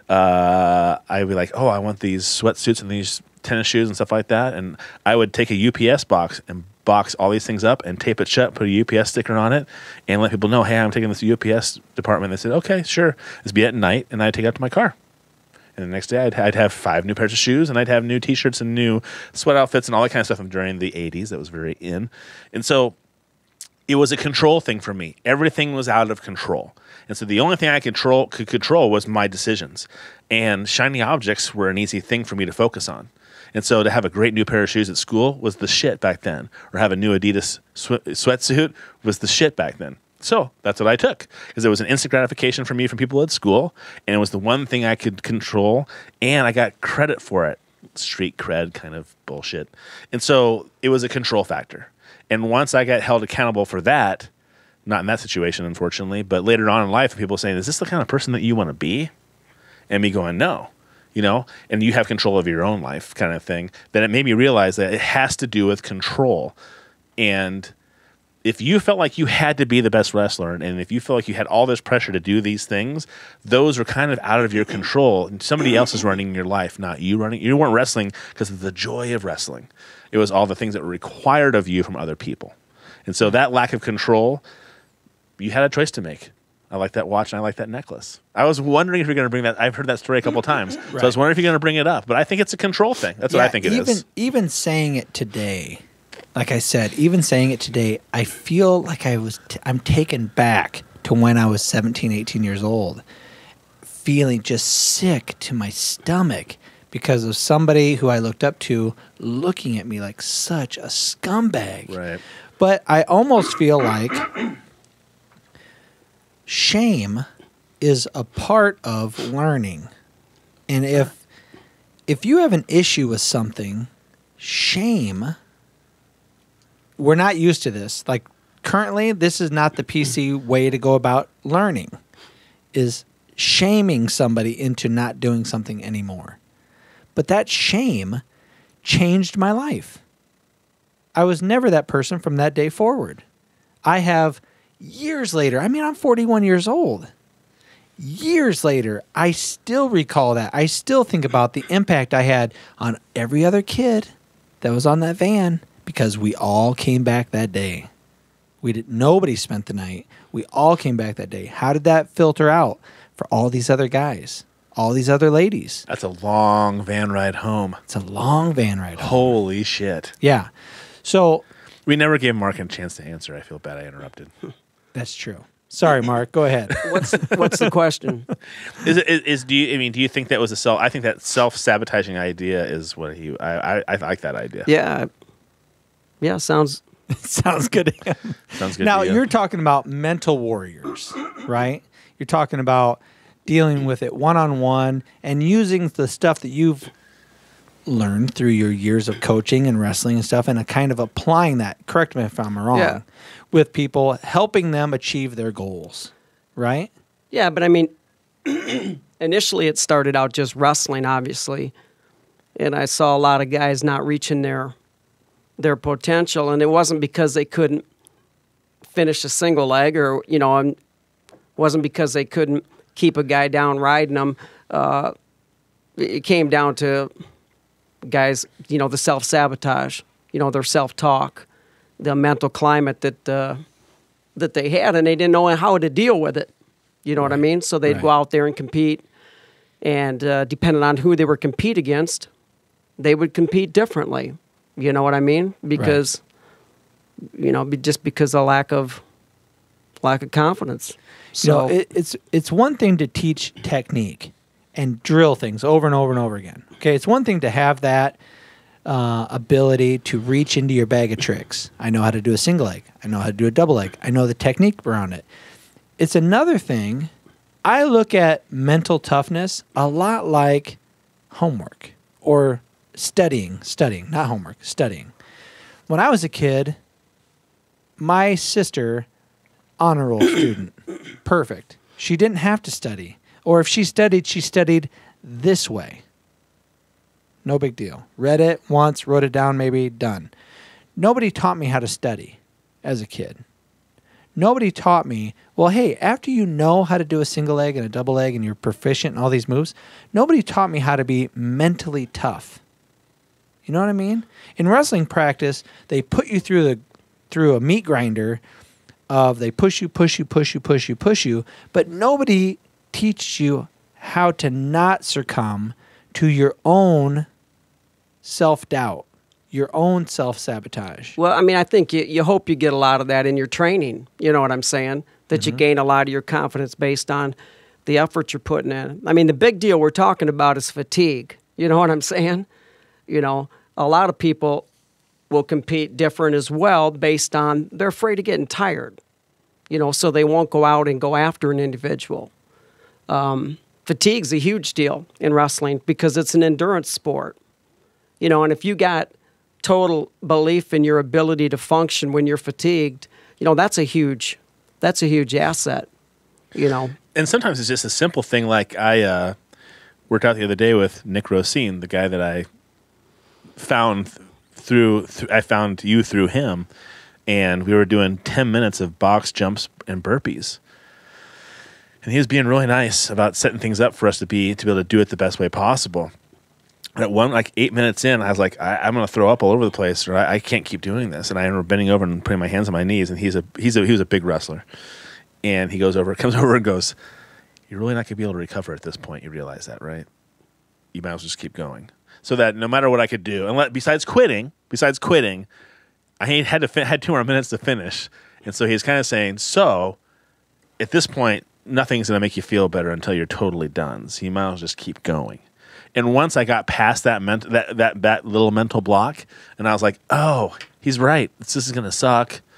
uh, I would be like, oh, I want these sweatsuits and these tennis shoes and stuff like that. And I would take a U P S box and box all these things up and tape it shut, put a U P S sticker on it, and let people know, hey, I'm taking this to the U P S department. They said, okay, sure. This be at night, and I'd take it out to my car. And the next day, I'd, I'd have five new pairs of shoes, and I'd have new T-shirts and new sweat outfits and all that kind of stuff. During the eighties, that was very in. And so it was a control thing for me. Everything was out of control. And so the only thing I control could control was my decisions. And shiny objects were an easy thing for me to focus on. And so to have a great new pair of shoes at school was the shit back then. Or have a new Adidas sw- sweatsuit was the shit back then. So that's what I took, because it was an instant gratification for me from people at school, and it was the one thing I could control, and I got credit for it. Street cred kind of bullshit. And so it was a control factor. And once I got held accountable for that, not in that situation, unfortunately, but later on in life, people saying, is this the kind of person that you want to be? And me going, no. You know, and you have control of your own life kind of thing, then it made me realize that it has to do with control. And if you felt like you had to be the best wrestler, and if you felt like you had all this pressure to do these things, those are kind of out of your control. And somebody else is running your life, not you running. You weren't wrestling because of the joy of wrestling. It was all the things that were required of you from other people. And so that lack of control, you had a choice to make. I like that watch and I like that necklace. I was wondering if you're going to bring that. I've heard that story a couple times. Right. So I was wondering if you're going to bring it up. But I think it's a control thing. That's what I think it even, is. Even saying it today, like I said, even saying it today, I feel like I was t- I'm taken back to when I was seventeen, eighteen years old, feeling just sick to my stomach because of somebody who I looked up to looking at me like such a scumbag. Right. But I almost feel like shame is a part of learning. And if if you have an issue with something, shame, we're not used to this. Like currently, this is not the P C way to go about learning, is shaming somebody into not doing something anymore. But that shame changed my life. I was never that person from that day forward. I have years later, I mean, I'm forty-one years old. Years later, I still recall that. I still think about the impact I had on every other kid that was on that van because we all came back that day. We did, nobody spent the night. We all came back that day. How did that filter out for all these other guys, all these other ladies? That's a long van ride home. It's a long van ride home. Holy shit. Yeah. So we never gave Mark a chance to answer. I feel bad I interrupted. That's true. Sorry, Mark. Go ahead. What's what's the question? Is it is, is do you? I mean, do you think that was a self? I think that self-sabotaging idea is what he. I I, I like that idea. Yeah. Yeah. Sounds sounds good to him. Sounds good. Now to you. you're talking about mental warriors, right? You're talking about dealing with it one-on-one and using the stuff that you've learned through your years of coaching and wrestling and stuff, and a kind of applying that. Correct me if I'm wrong. Yeah. With people, helping them achieve their goals, right? Yeah, but I mean, initially it started out just wrestling, obviously, and I saw a lot of guys not reaching their their potential, and it wasn't because they couldn't finish a single leg, or you know, it wasn't because they couldn't keep a guy down riding them. Uh, it came down to guys, you know, the self-sabotage, you know, their self-talk, the mental climate that uh, that they had, and they didn't know how to deal with it. You know right. what I mean? So they'd right. go out there and compete, and uh, depending on who they were compete against, they would compete differently. You know what I mean? Because, right. you know, just because of lack of lack of confidence. So you know, it, it's it's one thing to teach technique and drill things over and over and over again. Okay, it's one thing to have that uh, ability to reach into your bag of tricks. I know how to do a single leg. I know how to do a double leg. I know the technique around it. It's another thing. I look at mental toughness a lot like homework or studying. Studying, not homework, studying. When I was a kid, my sister, honor roll student, perfect. She didn't have to study. Or if she studied, she studied this way. No big deal. Read it once, wrote it down, maybe, done. Nobody taught me how to study as a kid. Nobody taught me, well, hey, after you know how to do a single leg and a double leg and you're proficient in all these moves, nobody taught me how to be mentally tough. You know what I mean? In wrestling practice, they put you through the through a meat grinder of they push you, push you, push you, push you, push you, but nobody teaches you how to not succumb to your own self-doubt, your own self-sabotage. Well, I mean, I think you, you hope you get a lot of that in your training. You know what I'm saying? That mm-hmm. you gain a lot of your confidence based on the effort you're putting in. I mean, the big deal we're talking about is fatigue. You know what I'm saying? You know, a lot of people will compete different as well based on they're afraid of getting tired. You know, so they won't go out and go after an individual. Um, fatigue's a huge deal in wrestling because it's an endurance sport. You know, and if you got total belief in your ability to function when you're fatigued, you know, that's a huge, that's a huge asset, you know. And sometimes it's just a simple thing like I uh, worked out the other day with Nick Rosine, the guy that I found through, th- I found you through him, and we were doing ten minutes of box jumps and burpees. And he was being really nice about setting things up for us to be, to be able to do it the best way possible. And at one, like eight minutes in, I was like, I, I'm going to throw up all over the place, or I, I can't keep doing this. And I remember bending over and putting my hands on my knees. And he's a he's a he was a big wrestler, and he goes over, comes over, and goes, "You're really not going to be able to recover at this point. You realize that, right? You might as well just keep going." So that no matter what I could do, and let, besides quitting, besides quitting, I had to fi- had two more minutes to finish. And so he's kind of saying, so at this point, nothing's going to make you feel better until you're totally done. So you might as well just keep going. And once I got past that ment- that, that that little mental block, and I was like, oh, he's right. This, this is going to suck.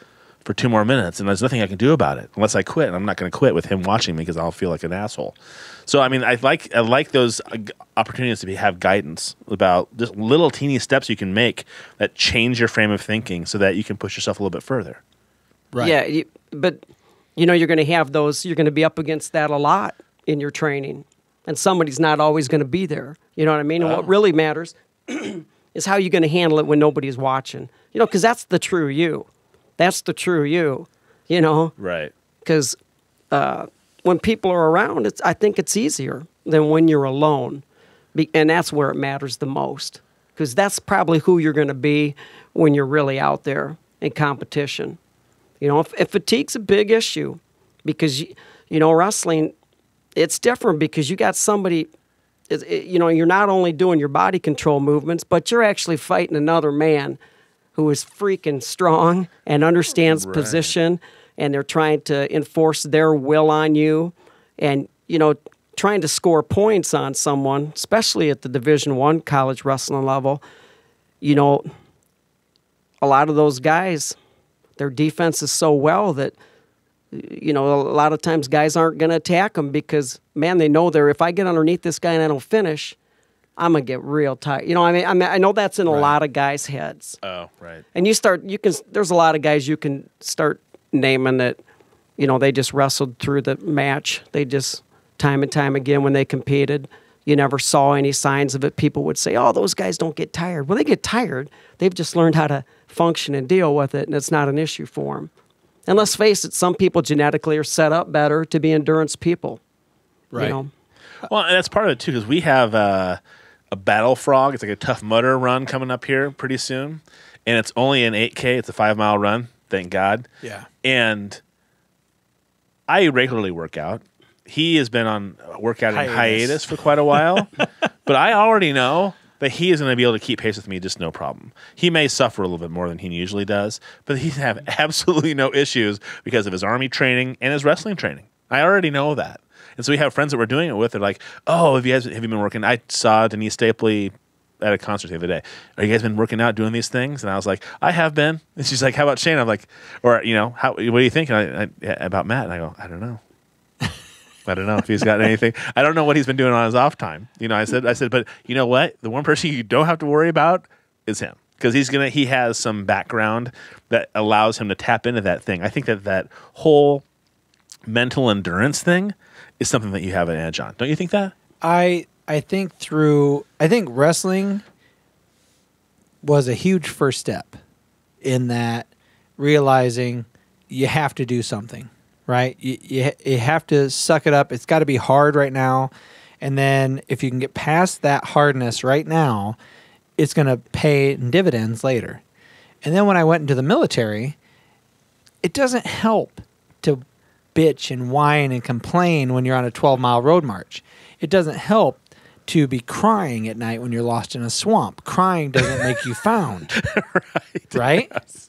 for two more minutes, and there's nothing I can do about it unless I quit. And I'm not going to quit with him watching me because I'll feel like an asshole. So I mean, I like I like those uh, opportunities to be, have guidance about just little teeny steps you can make that change your frame of thinking so that you can push yourself a little bit further. Right. Yeah, you, but you know you're going to have those. You're going to be up against that a lot in your training, and somebody's not always going to be there. You know what I mean? And Oh. what really matters is how you're going to handle it when nobody's watching. You know, because that's the true you. That's the true you. You know, Right. because uh, when people are around, it's I think it's easier than when you're alone, be, and that's where it matters the most. Because that's probably who you're going to be when you're really out there in competition. You know, if, if fatigue's a big issue, because, you, you know, wrestling, it's different because you got somebody, it, it, you know, you're not only doing your body control movements, but you're actually fighting another man who is freaking strong and understands Right. position, and they're trying to enforce their will on you. And, you know, trying to score points on someone, especially at the Division One college wrestling level, you know, a lot of those guys, their defense is so well that, you know, a lot of times guys aren't going to attack them because, man, they know they're, if I get underneath this guy and I don't finish, I'm going to get real tired. You know, I mean, I mean, I know that's in a Right. lot of guys' heads. Oh, right. And you start, you can, there's a lot of guys you can start naming that, you know, they just wrestled through the match. They just, time and time again when they competed, you never saw any signs of it. People would say, oh, those guys don't get tired. Well, they get tired. They've just learned how to function and deal with it, and it's not an issue for them. And let's face it, some people genetically are set up better to be endurance people. Right. You know? Well, and that's part of it too, because we have uh, a Battle Frog. It's like a Tough Mudder run coming up here pretty soon, and it's only an eight K. It's a five mile run. Thank God. Yeah. And I regularly work out. He has been on workout in Hiatus. hiatus for quite a while, but I already know that he is going to be able to keep pace with me just no problem. He may suffer a little bit more than he usually does, but he'd have absolutely no issues because of his Army training and his wrestling training. I already know that. And so we have friends that we're doing it with. They're like, oh, have you guys have you been working? I saw Denise Stapley at a concert the other day. Are you guys been working out, doing these things? And I was like, I have been. And she's like, how about Shane? I'm like, or, you know, how? What do you think I, I, about Matt? And I go, I don't know. I don't know if he's got anything. I don't know what he's been doing on his off time. You know, I said, I said, but you know what? The one person you don't have to worry about is him, because he's gonna. He has some background that allows him to tap into that thing. I think that that whole mental endurance thing is something that you have an edge on. Don't you think that? I I think through I think wrestling was a huge first step in that realizing you have to do something, right? You you, you have to suck it up. It's got to be hard right now, and then if you can get past that hardness right now, it's going to pay dividends later. And then when I went into the military, it doesn't help to bitch and whine and complain when you're on a twelve mile road march. It doesn't help to be crying at night when you're lost in a swamp. Crying doesn't make you found. right. Right? Yes.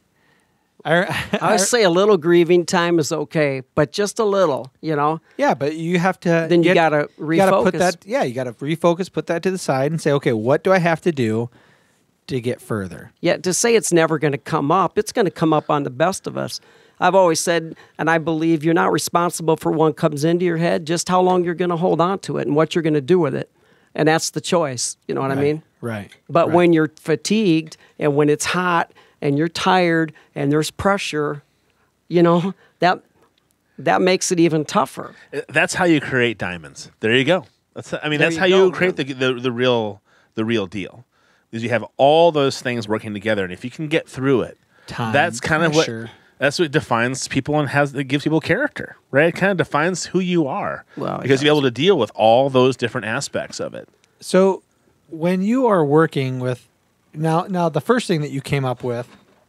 I, I always say a little grieving time is okay, but just a little, you know? yeah, but you have to. Then you get- gotta you gotta put refocus. that. Yeah, you got to refocus, put that to the side, and say, okay, what do I have to do to get further? Yeah, to say it's never going to come up, it's going to come up on the best of us. I've always said, and I believe you're not responsible for what comes into your head, just how long you're going to hold on to it and what you're going to do with it. And that's the choice. You know what I mean? Right. But right. when you're fatigued and when it's hot and you're tired and there's pressure, you know, that that makes it even tougher. That's how you create diamonds. There you go. That's. I mean, There that's you how go, you create the, the the real the real deal. Is you have all those things working together, and if you can get through it, Time, that's kind of what pressure. that's what defines people and has it gives people character, right? It kind of defines who you are, Well, because it you're able to deal with all those different aspects of it. So when you are working with now now the first thing that you came up with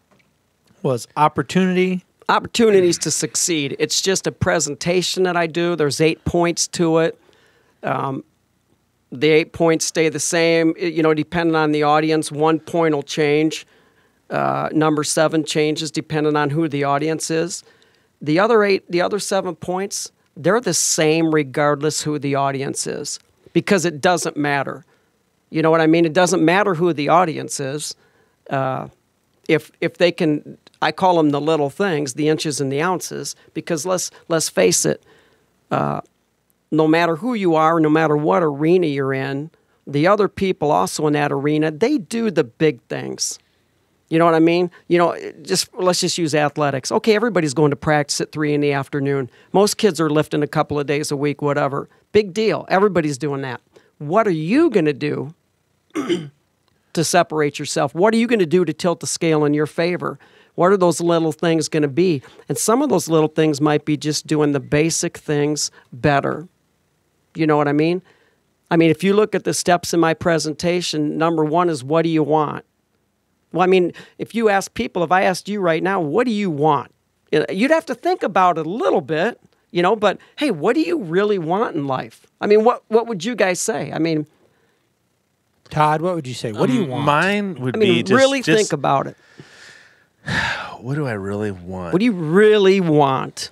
was opportunity. Opportunities to succeed. It's just a presentation that I do. There's eight points to it. Um, the eight points stay the same. It- you know, depending on the audience, one point will change. Uh, number seven changes depending on who the audience is. The other eight, the other seven points, they're the same regardless who the audience is, because it doesn't matter. You know what I mean? It doesn't matter who the audience is. Uh, if if they can, I call them the little things, the inches and the ounces, because let's let's face it, uh, no matter who you are, no matter what arena you're in, the other people also in that arena, they do the big things. You know what I mean? You know, just let's just use athletics. Okay, everybody's going to practice at three in the afternoon. Most kids are lifting a couple of days a week, whatever. Big deal. Everybody's doing that. What are you going to do to separate yourself? What are you going to do to tilt the scale in your favor? What are those little things going to be? And some of those little things might be just doing the basic things better. You know what I mean? I mean, if you look at the steps in my presentation, number one is, what do you want? Well, I mean, if you ask people, if I asked you right now, what do you want? You'd have to think about it a little bit, you know, but hey, what do you really want in life? I mean, what, what would you guys say? I mean, Todd, what would you say? What do you want? Mine would I mean, be just, really just, think about it. what do I really want? What do you really want?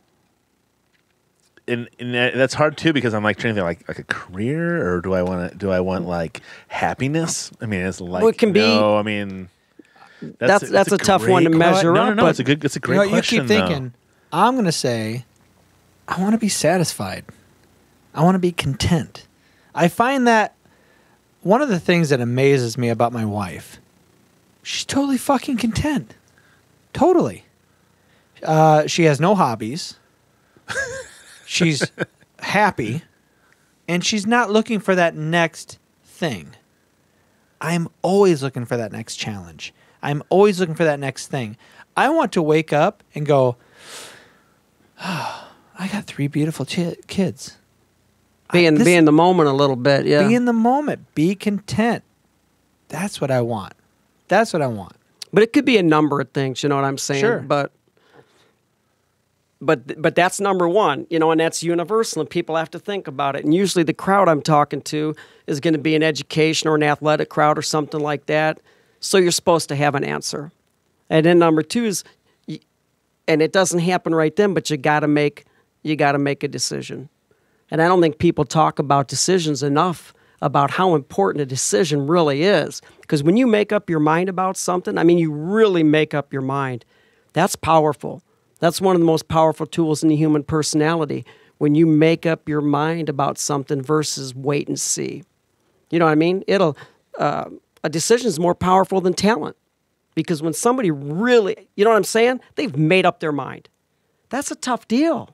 And, and that- that's hard too, because I'm like trying to think like like a career, or do I want to do I want like happiness? I mean, it's like Well, it can be- no, I mean That's- that's a tough one to great- measure no, no, up, no, but- it's a good it's a great you know, question. you keep thinking, I'm going to say, I want to be satisfied. I want to be content. I find that one of the things that amazes me about my wife, she's totally fucking content. Totally. Uh, she has no hobbies. She's happy. And she's not looking for that next thing. I'm always looking for that next challenge. I'm always looking for that next thing. I want to wake up and go, oh, I got three beautiful chi- kids. Be in, I- this- be in the moment a little bit, yeah. Be in the moment. Be content. That's what I want. That's what I want. But it could be a number of things, you know what I'm saying? Sure. But but but that's number one, you know, and that's universal, and people have to think about it. And usually the crowd I'm talking to is going to be an education or an athletic crowd or something like that. So you're supposed to have an answer. And then number two is, y- and it doesn't happen right then, but you got to make you got to make a decision. And I don't think people talk about decisions enough, about how important a decision really is. Because when you make up your mind about something, I mean, you really make up your mind. That's powerful. That's one of the most powerful tools in the human personality, when you make up your mind about something versus wait and see. You know what I mean? It'll uh, a decision is more powerful than talent, because when somebody really, you know what I'm saying? They've made up their mind. That's a tough deal.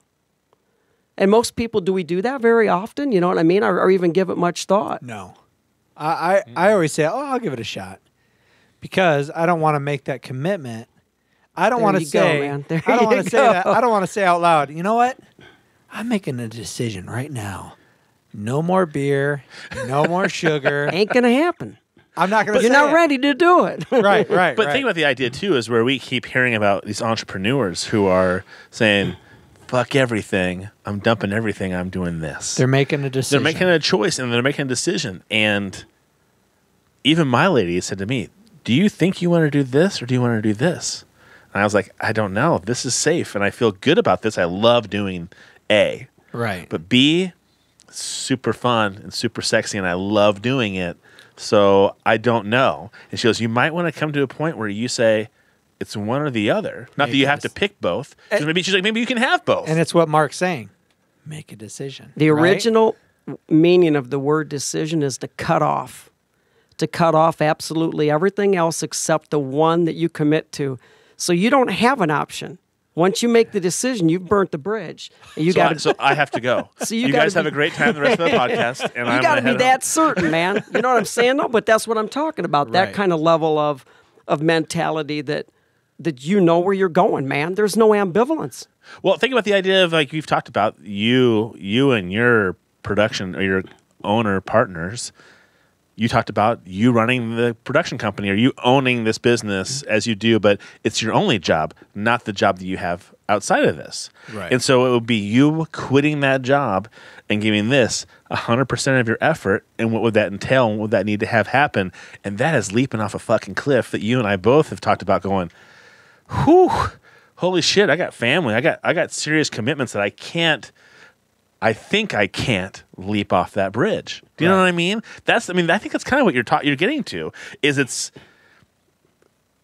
And most people, do we do that very often? You know what I mean? Or, or even give it much thought? No. I, I, I always say, oh, I'll give it a shot. Because I don't want to make that commitment. I don't There want to you go, say, man. There I don't you want to say go. that. I don't want to say out loud, you know what? I'm making a decision right now. No more beer. No more sugar. Ain't going to happen. I'm not going to say You're not it. ready to do it. Right, right, But right. think about the idea too, is where we keep hearing about these entrepreneurs who are saying, "Fuck everything. I'm dumping everything. I'm doing this." They're making a decision. They're making a choice and they're making a decision. And even my lady said to me, "Do you think you want to do this or do you want to do this?" And I was like, "I don't know. This is safe and I feel good about this. I love doing A. Right. But B, super fun and super sexy and I love doing it. So I don't know." And she goes, "You might want to come to a point where you say it's one or the other. Not Make that you a have to dec- pick both." 'Cause maybe she's like, maybe you can have both. And it's what Mark's saying. Make a decision. The right? original meaning of the word decision is to cut off. To cut off absolutely everything else except the one that you commit to. So you don't have an option. Once you make the decision, you've burnt the bridge. And you so, I, got so I have to go. So you you gotta guys have be- a great time the rest of the podcast. And you I'm got to gonna be head that certain, man. You know what I'm saying? No, but that's what I'm talking about. That Right. kind of level of of mentality that that you know where you're going, man. There's no ambivalence. Well, think about the idea of like you've talked about you, you and your production or your owner partners. You talked about you running the production company or you owning this business as you do, but it's your only job, not the job that you have outside of this. Right. And so it would be you quitting that job and giving this one hundred percent of your effort. And what would that entail? And what would that need to have happen? And that is leaping off a fucking cliff that you and I both have talked about going, whew, holy shit, I got family. I got I got serious commitments that I can't I think I can't leap off that bridge. Do you know Right. what I mean? That's I mean, I think that's kind of what you're ta- you're getting to is it's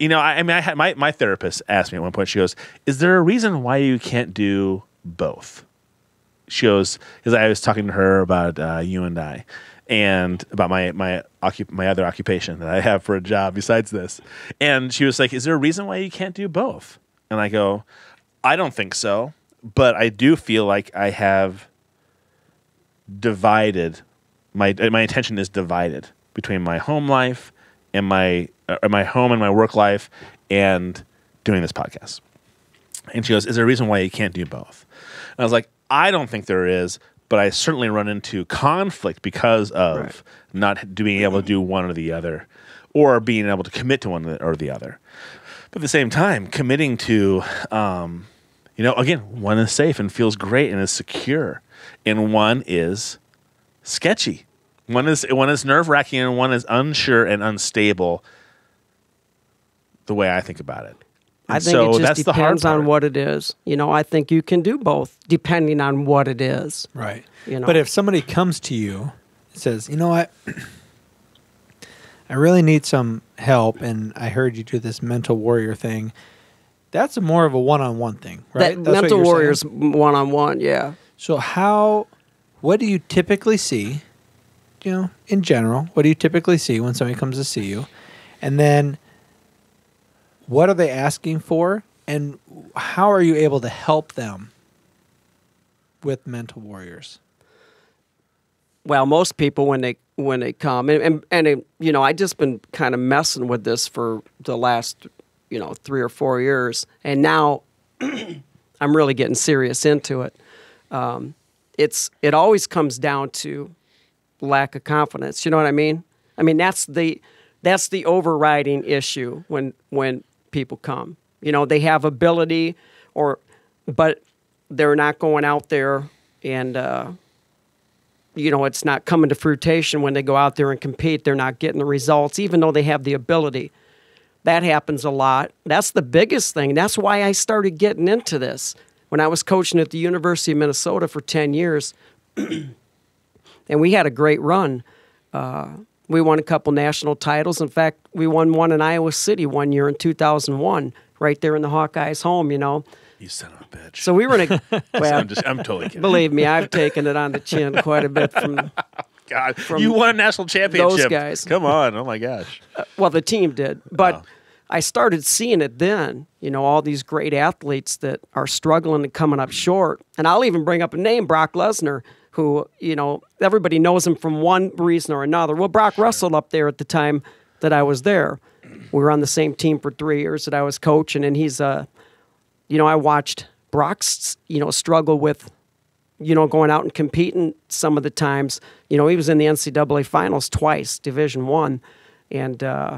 You know, I, I mean, I had my, my therapist asked me at one point, she goes, is there a reason why you can't do both? She goes, because I was talking to her about uh, you and I and about my, my, occup- my other occupation that I have for a job besides this. And she was like, is there a reason why you can't do both? And I go, I don't think so, but I do feel like I have divided, my, my attention is divided between my home life and my uh, my home and my work life and doing this podcast. And she goes, is there a reason why you can't do both? And I was like, I don't think there is, but I certainly run into conflict because of right. not being able to do one or the other, or being able to commit to one or the other. But at the same time, committing to, um, you know, again, one is safe and feels great and is secure, and one is sketchy. One is one is nerve-wracking and one is unsure and unstable, the way I think about it. And I think so it just that's the hard depends on part. what it is. You know, I think you can do both depending on what it is. Right. You know? But if somebody comes to you and says, you know what, I really need some help, and I heard you do this mental warrior thing, that's more of a one-on-one thing, right? That That's what mental you're warriors saying? one-on-one, yeah. So how, what do you typically see, you know, in general, what do you typically see when somebody comes to see you? And then what are they asking for? And how are you able to help them with mental warriors? Well, most people when they when they come and and, and it, you know, I just been kind of messing with this for the last, you know, three or four years, and now I'm really getting serious into it. Um, it's it always comes down to lack of confidence. You know what I mean? I mean that's the that's the overriding issue when when people come. You know, they have ability, or but they're not going out there and. Uh, You know, it's not coming to fruition when they go out there and compete. They're not getting the results, even though they have the ability. That happens a lot. That's the biggest thing. That's why I started getting into this. When I was coaching at the University of Minnesota for ten years, and we had a great run. Uh, we won a couple national titles. In fact, we won one in Iowa City one year in two thousand one, right there in the Hawkeyes' home, you know. You son of a bitch. So we were in a... Well, I'm, just, I'm totally kidding. Believe me, I've taken it on the chin quite a bit from... God, you won a national championship. Those guys. Come on. Oh, my gosh. Uh, well, the team did. But Wow. I started seeing it then, you know, all these great athletes that are struggling and coming up short. And I'll even bring up a name, Brock Lesnar, who, you know, everybody knows him from one reason or another. Well, Brock wrestled up there at the time that I was there. We were on the same team for three years that I was coaching, and he's, uh, you know, I watched Brock's, you know, struggle with, you know, going out and competing some of the times. You know, he was in the N C double A finals twice, Division One, and uh,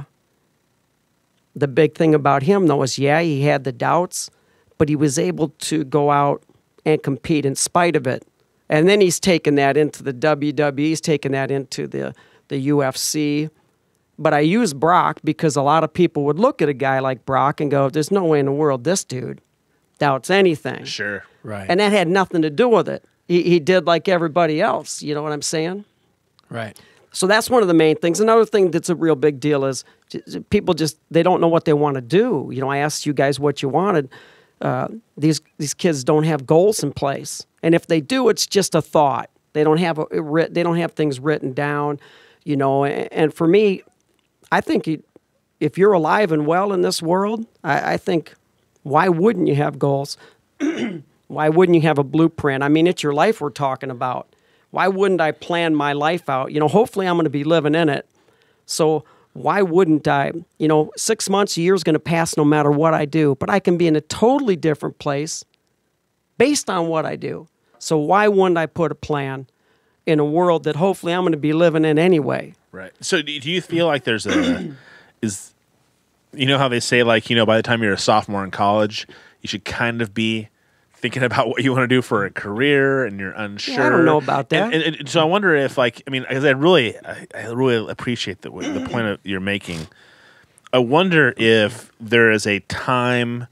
the big thing about him, though, is, yeah, he had the doubts, but he was able to go out and compete in spite of it. And then he's taken that into the W W E, he's taken that into the, the U F C. But I use Brock because a lot of people would look at a guy like Brock and go, there's no way in the world this dude doubts anything. Sure. Right. And that had nothing to do with it. He, he did like everybody else. You know what I'm saying? Right. So that's one of the main things. Another thing that's a real big deal is people just, they don't know what they want to do. You know, I asked you guys what you wanted. Uh, these these kids don't have goals in place. And if they do, it's just a thought. They don't have a, they don't have things written down, you know. And for me, I think if you're alive and well in this world, I, I think, why wouldn't you have goals? Why wouldn't you have a blueprint? I mean, it's your life we're talking about. Why wouldn't I plan my life out? You know, hopefully I'm going to be living in it. So why wouldn't I? You know, six months, a year is going to pass no matter what I do, but I can be in a totally different place based on what I do. So why wouldn't I put a plan in a world that hopefully I'm going to be living in anyway? Right. So do you feel like there's a, is, you know how they say, like, you know, by the time you're a sophomore in college, you should kind of be thinking about what you want to do for a career, and you're unsure. Yeah, I don't know about that. And, and, and so I wonder if, like, I mean, because I really, I, I really appreciate the the point of you're making. I wonder if there is a time,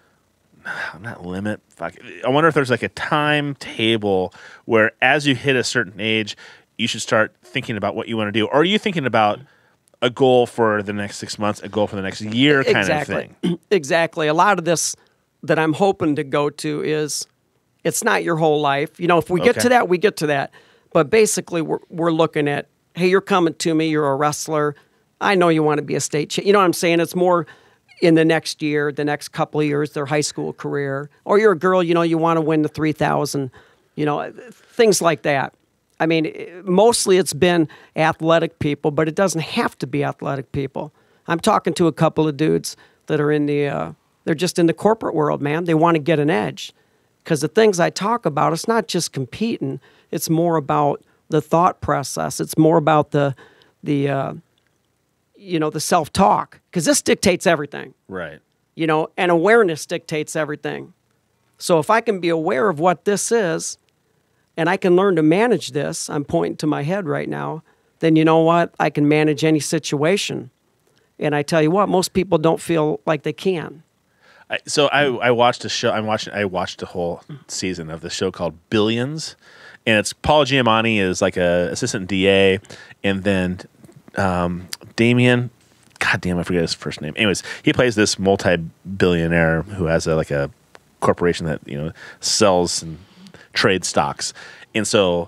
not limit. Fuck, I wonder if there's like a timetable where, as you hit a certain age, you should start thinking about what you want to do. Or are you thinking about a goal for the next six months, a goal for the next year kind exactly. of thing. Exactly. A lot of this that I'm hoping to go to is it's not your whole life. You know, if we get Okay. to that, we get to that. But basically, we're, we're looking at, hey, you're coming to me, you're a wrestler. I know you want to be a state champ. You know what I'm saying? It's more in the next year, the next couple of years, their high school career. Or you're a girl, you know, you want to win the three thousand, you know, things like that. I mean, it- mostly it's been athletic people, but it doesn't have to be athletic people. I'm talking to a couple of dudes that are in the, uh, they're just in the corporate world, man. They want to get an edge. Because the things I talk about, it's not just competing. It's more about the thought process. It's more about the, the uh, you know, the self-talk. Because this dictates everything, Right. you know, and awareness dictates everything. So if I can be aware of what this is, and I can learn to manage this, I'm pointing to my head right now, then you know what? I can manage any situation. And I tell you what, most people don't feel like they can. I, so I, I watched a show. I'm watching. I watched a whole season of the show called Billions, and it's Paul Giamatti is like a assistant D A, and then um, Damien. God damn, I forget his first name. Anyways, he plays this multi-billionaire who has a, like a corporation that you know sells and trades stocks, and so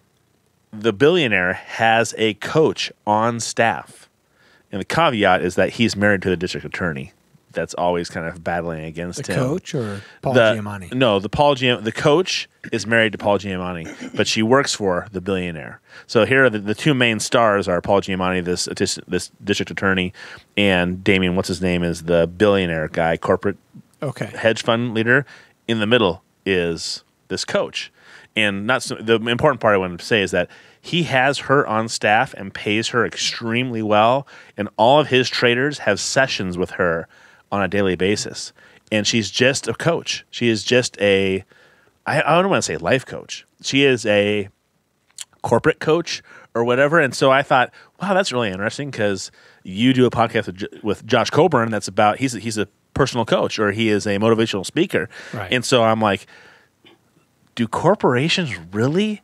the billionaire has a coach on staff, and the caveat is that he's married to the district attorney. That's always kind of battling against The him. coach or Paul the, Giamatti? No, the Paul Giam- the coach is married to Paul Giamatti, but she works for the billionaire. So here are the, the two main stars are Paul Giamatti, this this, this district attorney, and Damien, what's his name, is the billionaire guy, corporate Okay. hedge fund leader. In the middle is this coach. And not so, the important part I wanted to say is that he has her on staff and pays her extremely well, and all of his traders have sessions with her on a daily basis. And she's just a coach. She is just a, I, I don't want to say life coach. She is a corporate coach or whatever. And so I thought, wow, that's really interesting because you do a podcast with, J- with Josh Coburn that's about, he's a, he's a personal coach or he is a motivational speaker. Right. And so I'm like, do corporations really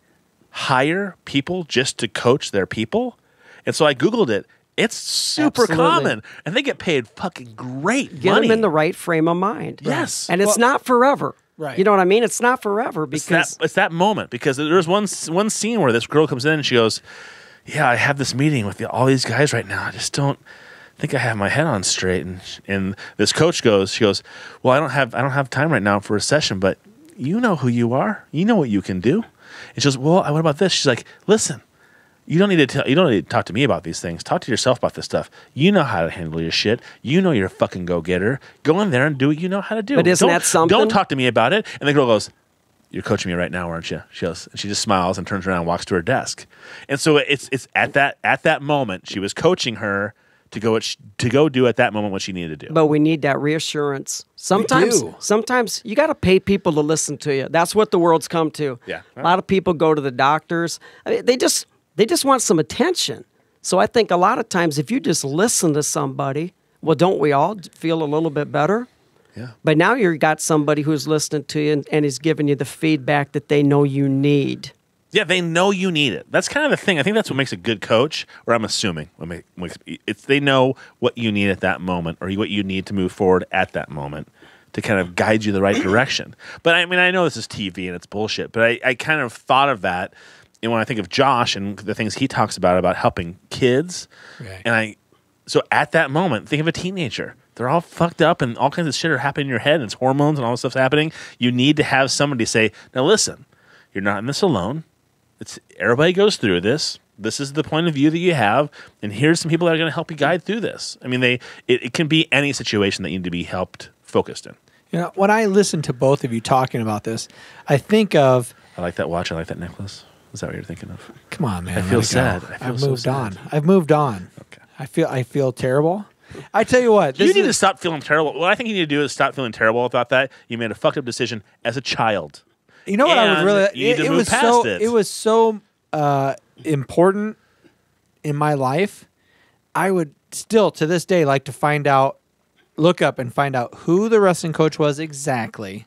hire people just to coach their people? And so I Googled it. It's super Absolutely. common, and they get paid fucking great Get money. them in the right frame of mind. Yes. And it's Well- not forever. Right. You know what I mean? It's not forever It's because that, it's that moment because there's one one scene where this girl comes in and she goes, "Yeah, I have this meeting with the, all these guys right now. I just don't think I have my head on straight." And and this coach goes, she goes, "Well, I don't have I don't have time right now for a session, but you know who you are. You know what you can do." And she goes, "Well, what about this?" She's like, "Listen, you don't need to tell, you don't need to talk to me about these things. Talk to yourself about this stuff. You know how to handle your shit. You know you're a fucking go-getter. Go in there and do what you know how to do. But isn't Don't- that something? Don't talk to me about it." And the girl goes, "You're coaching me right now, aren't you?" She goes, and she just smiles and turns around and walks to her desk. And so it's it's at that at that moment she was coaching her to go at sh- to go do at that moment what she needed to do. but we need that reassurance. Sometimes do. sometimes you got to pay people to listen to you. That's what the world's come to. Yeah. A lot of people go to the doctors. I mean, they just they just want some attention. So I think a lot of times if you just listen to somebody, well, don't we all feel a little bit better? Yeah. But now you've got somebody who's listening to you and, and is giving you the feedback that they know you need. Yeah, they know you need it. That's kind of the thing. I think that's what makes a good coach, or I'm assuming, what make- makes- it's they know what you need at that moment or what you need to move forward at that moment to kind of guide you the right direction. But I mean, I know this is T V and it's bullshit, but I, I kind of thought of that and when I think of Josh and the things he talks about, about helping kids. Right. And I, so at that moment, think of a teenager. They're all fucked up and all kinds of shit are happening in your head and it's hormones and all this stuff's happening. You need to have somebody say, now listen, you're not in this alone. It's everybody goes through this. This is the point of view that you have, and here's some people that are going to help you guide through this. I mean, they it, it can be any situation that you need to be helped focused in. You know, when I listen to both of you talking about this, I think of, I like that watch. I like that necklace. Is that what you're thinking of? come on, man. I feel let it go. sad. I feel I've so moved sad. on. I've moved on. Okay. I feel I feel terrible. I tell you what, You this need to is- stop feeling terrible. What I think you need to do is stop feeling terrible about that. You made a fucked up decision as a child. You know what I would And really? you need It, to it move was past so. it. was so uh, important in my life. I would still, to this day, like to find out, look up and find out who the wrestling coach was exactly.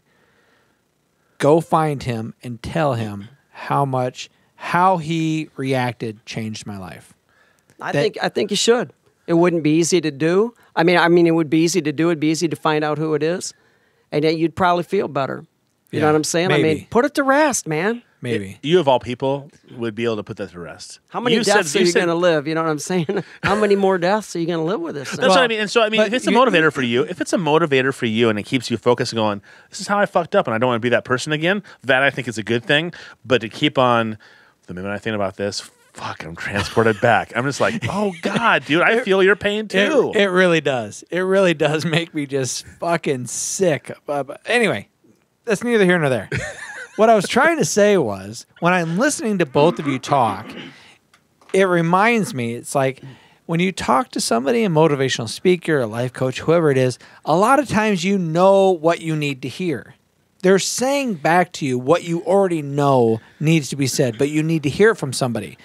Go find him and tell him how much how he reacted changed my life. I That- think I think you should. It wouldn't be easy to do. I mean, I mean, it would be easy to do. It'd be easy to find out who it is, and yet you'd probably feel better. You Yeah, know what I'm saying? I maybe. mean, put it to rest, man. Maybe. You of all people would be able to put that to rest. How many You deaths said- are you said- going to live? You know what I'm saying? How many more deaths are you going to live with this thing? That's Well, what I mean. And so, I mean, but if it's a you- motivator for you, if it's a motivator for you and it keeps you focused and going, this is how I fucked up and I don't want to be that person again, that I think is a good thing. But to keep on, the minute I think about this, fuck, I'm transported back. I'm just like, oh, God, dude, I feel your pain too. It, it really does. It really does make me just fucking sick. Uh, but anyway, that's neither here nor there. What I was trying to say was, when I'm listening to both of you talk, it reminds me, it's like when you talk to somebody, a motivational speaker, a life coach, whoever it is, a lot of times you know what you need to hear. They're saying back to you what you already know needs to be said, but you need to hear it from somebody.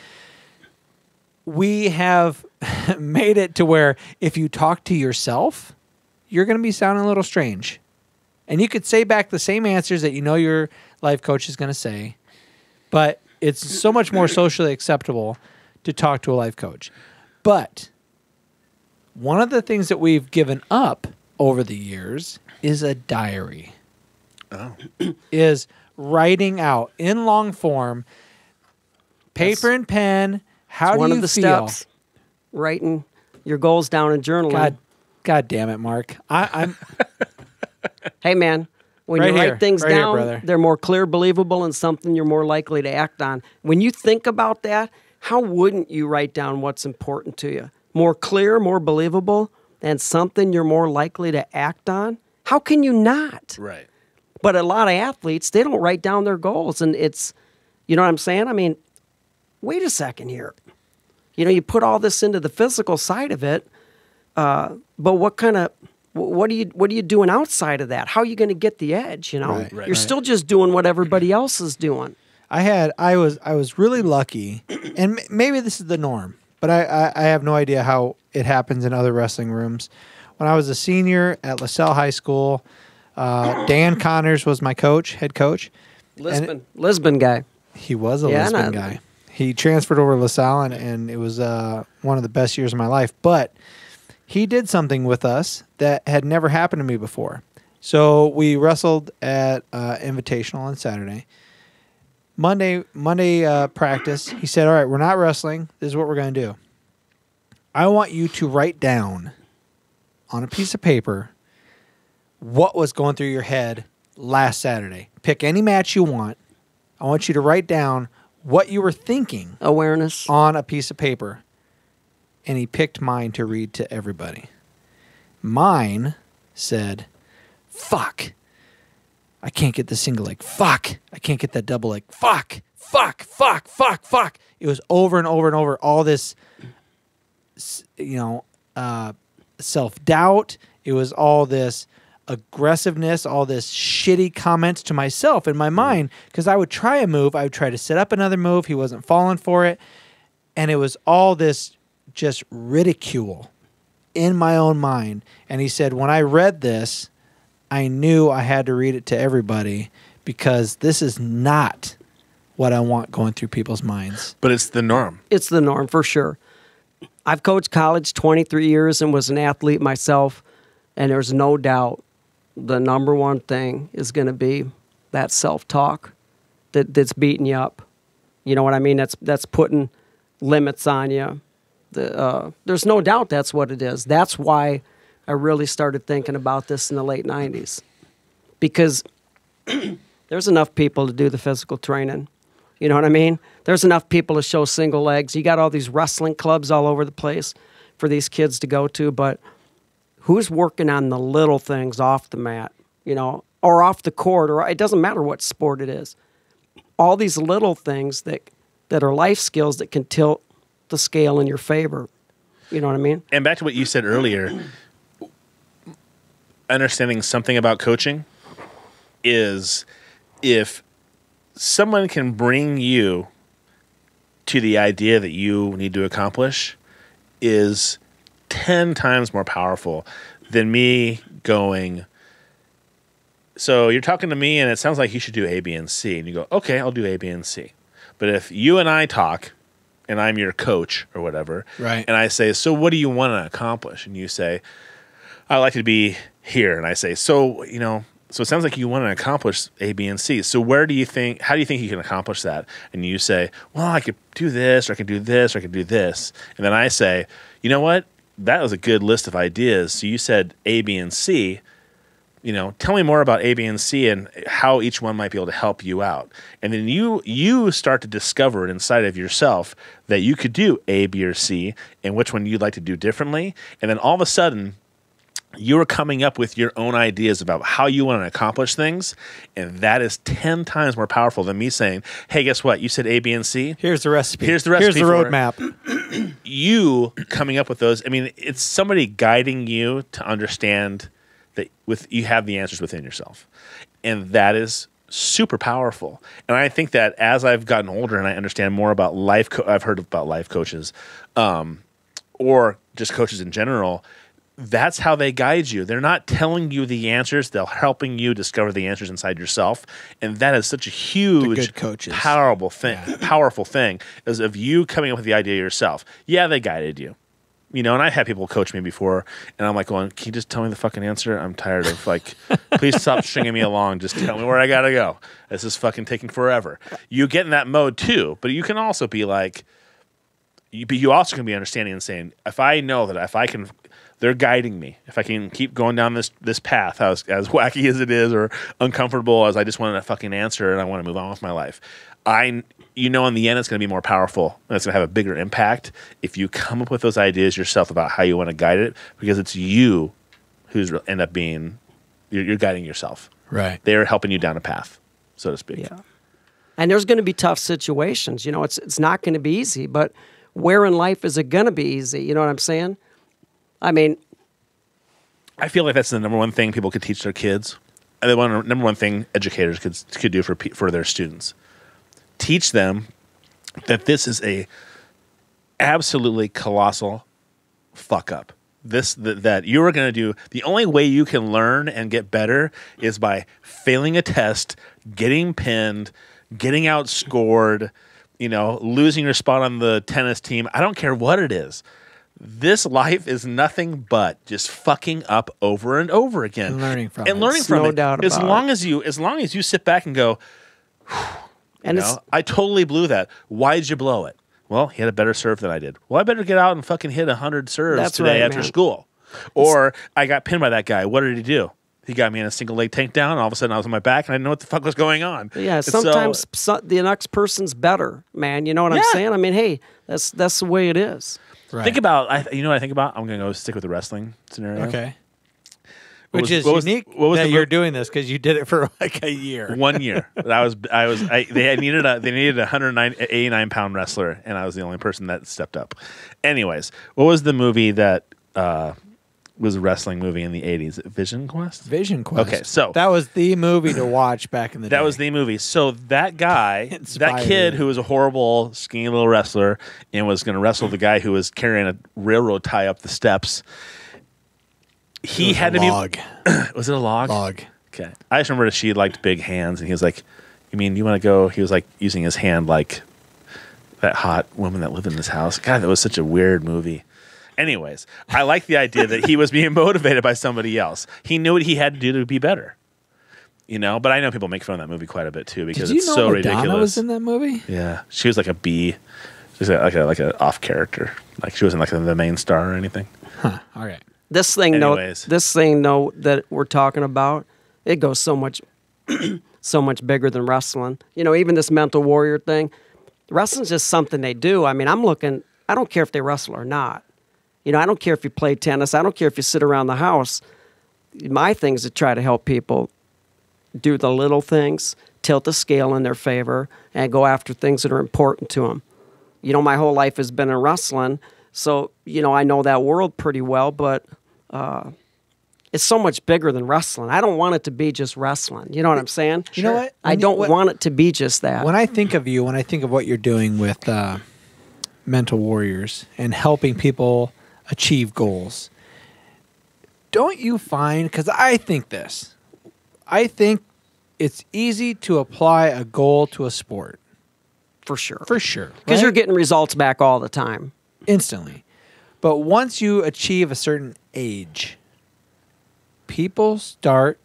We have made it to where if you talk to yourself, you're going to be sounding a little strange. And you could say back the same answers that you know your life coach is going to say, but it's so much more socially acceptable to talk to a life coach. But one of the things that we've given up over the years is a diary. Oh. Is writing out in long form, paper That's- and pen. How It's do one you of the feel? steps. Writing your goals down in journaling. God, God damn it, Mark. I, I'm Hey, man, when Right you here. write things Right here, down, brother. they're more clear, believable, and something you're more likely to act on. When you think about that, how wouldn't you write down what's important to you? More clear, more believable, and something you're more likely to act on? How can you not? Right. But a lot of athletes, they don't write down their goals. And it's, you know what I'm saying? I mean, wait a second here. You know, you put all this into the physical side of it, uh, but what kind of, what are you, what are you doing outside of that? How are you going to get the edge? You know, Right, right, you're right. still just doing what everybody else is doing. I had I was I was really lucky, and m- maybe this is the norm, but I, I, I have no idea how it happens in other wrestling rooms. When I was a senior at LaSalle High School, uh, Dan Connors was my coach, head coach. Lisbon, Lisbon guy. He was a Yeah, Lisbon no. guy. He transferred over to LaSalle, and, and it was uh, one of the best years of my life. But he did something with us that had never happened to me before. So we wrestled at uh, Invitational on Saturday. Monday, Monday uh, practice, he said, all right, we're not wrestling. This is what we're going to do. I want you to write down on a piece of paper what was going through your head last Saturday. Pick any match you want. I want you to write down what you were thinking Awareness. on a piece of paper. And he picked mine to read to everybody. Mine said, fuck. I can't get the single leg. Fuck. I can't get that double leg. Fuck. Fuck. Fuck. Fuck. Fuck. It was over and over and over. All this, s- you know, uh, self-doubt. It was all this aggressiveness, all this shitty comments to myself in my mind, because I would try a move. I would try to set up another move. He wasn't falling for it. And it was all this just ridicule in my own mind. And he said, when I read this, I knew I had to read it to everybody, because this is not what I want going through people's minds. But it's the norm. It's the norm for sure. I've coached college twenty-three years and was an athlete myself, and there's no doubt the number one thing is going to be that self-talk that, that's beating you up. You know what I mean? That's that's putting limits on you. The, uh, there's no doubt that's what it is. That's why I really started thinking about this in the late nineties, because there's enough people to do the physical training. You know what I mean? There's enough people to show single legs. You got all these wrestling clubs all over the place for these kids to go to, but who's working on the little things off the mat, you know, or off the court, or it doesn't matter what sport it is. All these little things that that are life skills that can tilt the scale in your favor. You know what I mean? And back to what you said earlier, understanding something about coaching is if someone can bring you to the idea that you need to accomplish is ten times more powerful than me going, so you're talking to me and it sounds like you should do A, B, and C. And you go, okay, I'll do A, B, and C. But if you and I talk and I'm your coach or whatever. Right. And I say, so what do you want to accomplish? And you say, I like to be here. And I say, so, you know, so it sounds like you want to accomplish A, B, and C. So where do you think, how do you think you can accomplish that? And you say, well, I could do this, or I could do this, or I could do this. And then I say, you know what? That was a good list of ideas. So you said A, B, and C. You know, tell me more about A, B, and C and how each one might be able to help you out. And then you you start to discover inside of yourself that you could do A, B, or C and which one you'd like to do differently. And then all of a sudden, you are coming up with your own ideas about how you want to accomplish things. And that is ten times more powerful than me saying, hey, guess what? You said A, B, and C. Here's the recipe. Here's the recipe. Here's the for it. roadmap. You coming up with those. I mean, it's somebody guiding you to understand that with you have the answers within yourself. And that is super powerful. And I think that as I've gotten older and I understand more about life, co- I've heard about life coaches um, or just coaches in general, that's how they guide you. They're not telling you the answers. They're helping you discover the answers inside yourself. And that is such a huge, good coaches. powerful thing, yeah. powerful thing is of you coming up with the idea yourself. Yeah, they guided you. You know, and I've had people coach me before, and I'm like going, can you just tell me the fucking answer? I'm tired of, like, please stop stringing me along. Just tell me where I got to go. This is fucking taking forever. You get in that mode, too, but you can also be like, you, but you also can be understanding and saying, if I know that if I can, they're guiding me. If I can keep going down this this path, as, as wacky as it is or uncomfortable as I just want a fucking answer and I want to move on with my life, I, you know, in the end, it's going to be more powerful and it's going to have a bigger impact if you come up with those ideas yourself about how you want to guide it, because it's you who's end up being, you're, you're guiding yourself. Right. They're helping you down a path, so to speak. Yeah. And there's going to be tough situations. You know, it's it's not going to be easy, but where in life is it going to be easy? You know what I'm saying? I mean, I feel like that's the number one thing people could teach their kids. And the one number one thing educators could could do for for their students. Teach them that this is a absolutely colossal fuck up. This that, that you are going to do. The only way you can learn and get better is by failing a test, getting pinned, getting outscored, you know, losing your spot on the tennis team. I don't care what it is. This life is nothing but just fucking up over and over again. And learning from and it. learning It's from no it. doubt as about long it. as you, as long as you sit back and go, and you it's know, I totally blew that. Why did you blow it? Well, he had a better serve than I did. Well, I better get out and fucking hit a hundred serves That's today right, after man. school. Or I got pinned by that guy. What did he do? He got me in a single leg takedown. And all of a sudden, I was on my back, and I didn't know what the fuck was going on. yeah. And so- Sometimes so, the next person's better, man. You know what I'm Yeah. saying? I mean, hey, that's that's the way it is. Right. think about. I, you know what I think about? I'm gonna go stick with the wrestling scenario. Okay. What Which was- is what was- unique what was that the you're mo- doing this because you did it for like a year. One year. I was. I was. I, they needed a. They needed a one hundred eighty-nine pound wrestler, and I was the only person that stepped up. Anyways, what was the movie that uh, was a wrestling movie in the eighties? Vision Quest. Vision Quest. Okay, so- that was the movie to watch back in the day. That was the movie. So that guy, that Inspired kid you. who was a horrible, skinny little wrestler and was going to wrestle the guy who was carrying a railroad tie up the steps. He It was had a to log. be. Was it a log? Log. Okay. I just remember that she liked big hands, and he was like, "You mean you want to go?" He was like using his hand like that hot woman that lived in this house. God, that was such a weird movie. Anyways, I like the idea that he was being motivated by somebody else. He knew what he had to do to be better. You know, but I know people make fun of that movie quite a bit too because Did you it's know so Madonna ridiculous. was in that movie? Yeah, she was like a B, she was like a like a off character. Like she wasn't like the main star or anything. Huh. All right. This thing, no, Anyways. this thing, no, that we're talking about, it goes so much, so much bigger than wrestling. You know, even this mental warrior thing, wrestling's just something they do. I mean, I'm looking. I don't care if they wrestle or not. You know, I don't care if you play tennis. I don't care if you sit around the house. My thing is to try to help people do the little things, tilt the scale in their favor, and go after things that are important to them. You know, my whole life has been in wrestling, so, you know, I know that world pretty well, but uh, it's so much bigger than wrestling. I don't want it to be just wrestling. You know what I'm saying? You know what? I When you- don't what- want it to be just that. When I think of you, when I think of what you're doing with uh, Mental Warriors and helping people achieve goals, don't you find, because I think this, I think it's easy to apply a goal to a sport. for sure. for sure. Because right? you're getting results back all the time. instantly. But once you achieve a certain age, people start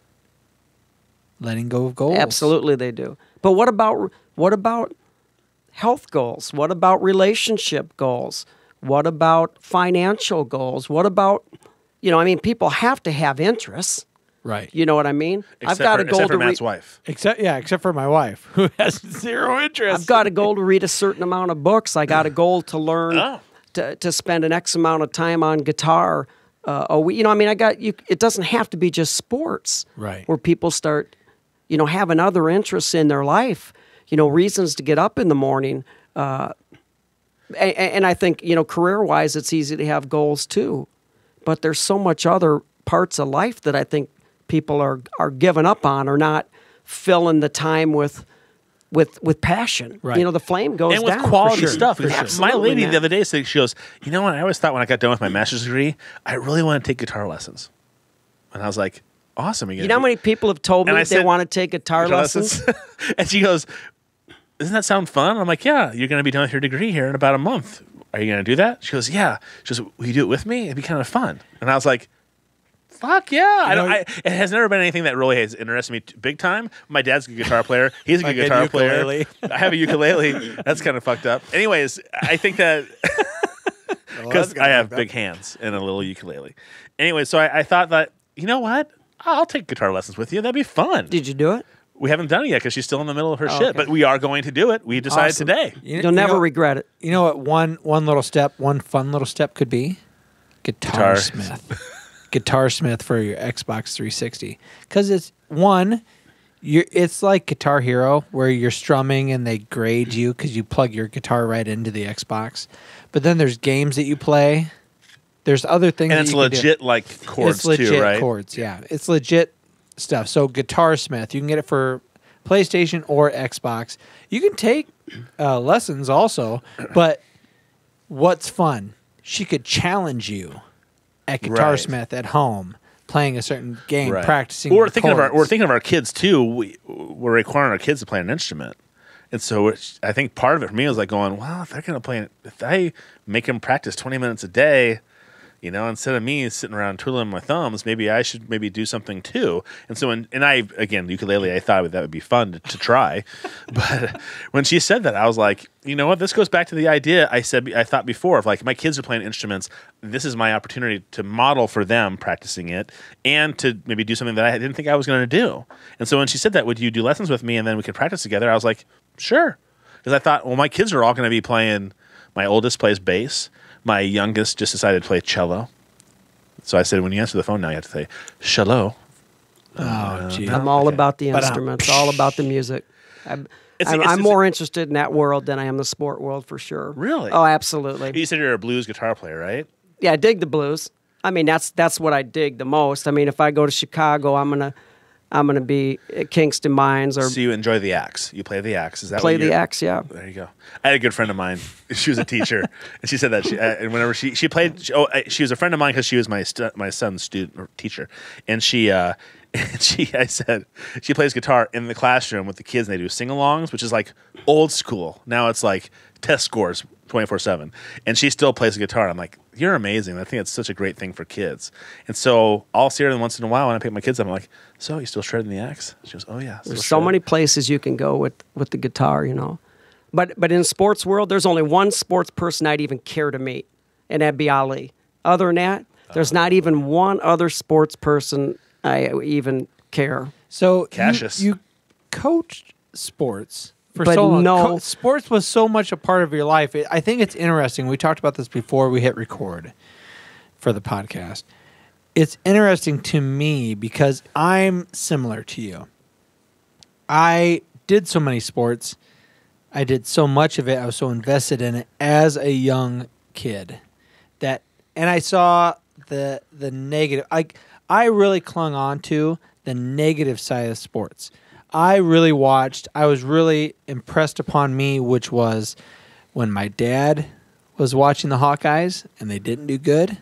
letting go of goals. Absolutely, they do. But what about what about health goals? What about relationship goals? What about financial goals? What about, you know, I mean, people have to have interests. Right. You know what I mean? Except I've got for, a goal except for to Matt's read. wife. Except yeah, except for my wife who has zero interest. I've got a goal to read a certain amount of books. I got a goal to learn Oh. to, to spend an X amount of time on guitar. Uh, a week. You know, I mean, I got you. It doesn't have to be just sports, Right. Where people start, you know, having other interests in their life. You know, reasons to get up in the morning. Uh, and, and I think, you know, career-wise, it's easy to have goals too. But there's so much other parts of life that I think people are are giving up on, or not filling the time with with with passion. Right. You know, the flame goes And with down. quality For sure. stuff. For Because sure. My Absolutely, lady man. the other day said, she goes, you know what? I always thought when I got done with my master's degree, I really want to take guitar lessons. And I was like, awesome. You know how many people have told me And I they said- want to take guitar, guitar lessons? and she goes, doesn't that sound fun? I'm like, yeah, you're going to be done with your degree here in about a month. Are you going to do that? She goes, yeah. She goes, will you do it with me? It'd be kind of fun. And I was like, fuck yeah. I don't, know- I, it has never been anything that really has interested me t- big time. My dad's a good guitar player. He's a Like good a guitar player. ukulele. I have a ukulele. That's kind of fucked up. Anyways, I think that because I have big hands and a little ukulele. Anyway, so I, I thought that, you know what? I'll take guitar lessons with you. That'd be fun. Did you do it? We haven't done it yet because she's still in the middle of her Oh, shit, okay. but we are going to do it. We decided Awesome. today. You- You'll you never know- regret it. You know what? One one little step, one fun little step could be Guitar. Guitar Smith. Guitar Smith for your Xbox three sixty, because it's one. You're, it's like Guitar Hero, where you're strumming and they grade you because you plug your guitar right into the Xbox. But then there's games that you play. There's other things, And that it's you can do. legit like chords It's legit too, right? chords, yeah. It's legit stuff. So Guitar Smith, you can get it for PlayStation or Xbox. You can take uh, lessons also, but what's fun? She could challenge you at Guitar Right. Smith at home, playing a certain game, Right. practicing. We're the thinking of our chords. we're thinking of our kids too. We we're requiring our kids to play an instrument, and so it's, I think part of it for me was like going, well, if they're going to play, if I make them practice twenty minutes a day, you know, instead of me sitting around twiddling my thumbs, maybe I should maybe do something too. And so, when, and I again ukulele, I thought that would be fun to, to try, but when she said that, I was like, you know what? This goes back to the idea I said I thought before of like my kids are playing instruments. This is my opportunity to model for them practicing it and to maybe do something that I didn't think I was going to do. And so when she said that, would you do lessons with me and then we could practice together? I was like, sure, because I thought, well, my kids are all going to be playing. My oldest plays bass. My youngest just decided to play cello. So I said, when you answer the phone now, you have to say, cello. Oh, gee. I'm all okay. about the But, um, instruments, all about the music. I'm, It's- I'm, it's- I'm it's- more interested in that world than I am the sport world for sure. Really? Oh, absolutely. You said you're a blues guitar player, right? Yeah, I dig the blues. I mean, that's that's what I dig the most. I mean, if I go to Chicago, I'm gonna I'm gonna be at Kingston Mines or So you enjoy the axe. You play the axe. Is that play what the you're- axe. Yeah. There you go. I had a good friend of mine. She was a teacher, and she said that she uh, and whenever she she played. She, oh, uh, she was a friend of mine because she was my stu- my son's student or teacher, and she uh, and she I said she plays guitar in the classroom with the kids, and they do sing-alongs, which is like old school. Now it's like test scores twenty-four seven, and she still plays the guitar. I'm like, you're amazing. I think it's such a great thing for kids. And so I'll see her once in a while when I pick my kids up. I'm like, so you still shredding the axe? She goes, oh yeah. still There's so shredding." many places you can go with, with the guitar, you know. But but in sports world, there's only one sports person I'd even care to meet, and that'd be Ali. Other than that, there's not even one other sports person I even care. So you- Cassius. You, coached sports for But so long. no- Co- sports was so much a part of your life. It, I think it's interesting. We talked about this before we hit record for the podcast. It's interesting to me because I'm similar to you. I did so many sports. I did so much of it. I was so invested in it as a young kid that, and I saw the the negative. I I really clung on to the negative side of sports. I really watched. I was really impressed upon me, which was when my dad was watching the Hawkeyes and they didn't do good.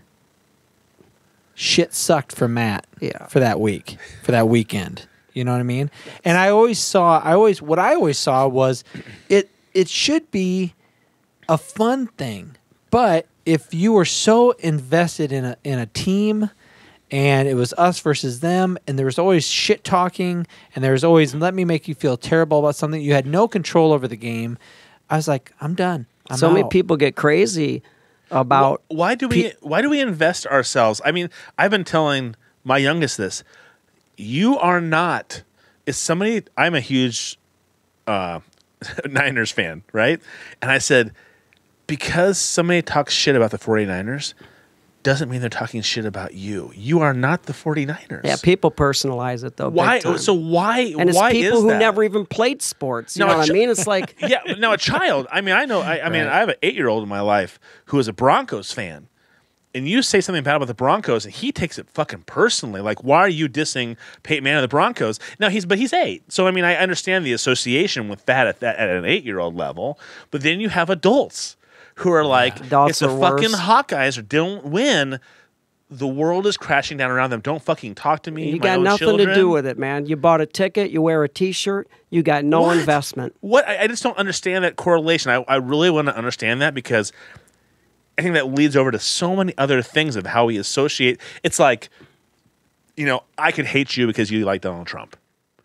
Shit sucked for Matt. Yeah. For that week, for that weekend. You know what I mean? And I always saw. I always what I always saw was it. it should be a fun thing. But if you were so invested in a in a team and it was us versus them and there was always shit talking and there was always let me make you feel terrible about something, you had no control over the game. I was like, I'm done. I'm so out. many people get crazy about Wh- why do we Pe- why do we invest ourselves? I mean, I've been telling my youngest this. You are not is somebody I'm a huge uh, Niners fan, right? And I said, because somebody talks shit about the 49ers doesn't mean they're talking shit about you. You are not the 49ers. Yeah, people personalize it though. big Why time. so why And it's why people is who that? never even played sports. You No, know what a I mean? It's like Yeah, now a child. I mean, I know. I, I mean, Right. I have an eight-year-old in my life who is a Broncos fan, and you say something bad about the Broncos, and he takes it fucking personally. Like, why are you dissing Peyton Manning of the Broncos? Now he's, but he's eight, so I mean, I understand the association with that at that at an eight-year-old level. But then you have adults who are like, Adults if the are fucking worse. Hawkeyes don't win, the world is crashing down around them. Don't fucking talk to me. you my got own nothing children. to do with it, man. You bought a ticket, you wear a T-shirt, you got no What? investment. What I, I just don't understand that correlation. I, I really want to understand that because I think that leads over to so many other things of how we associate. It's like, you know, I could hate you because you like Donald Trump.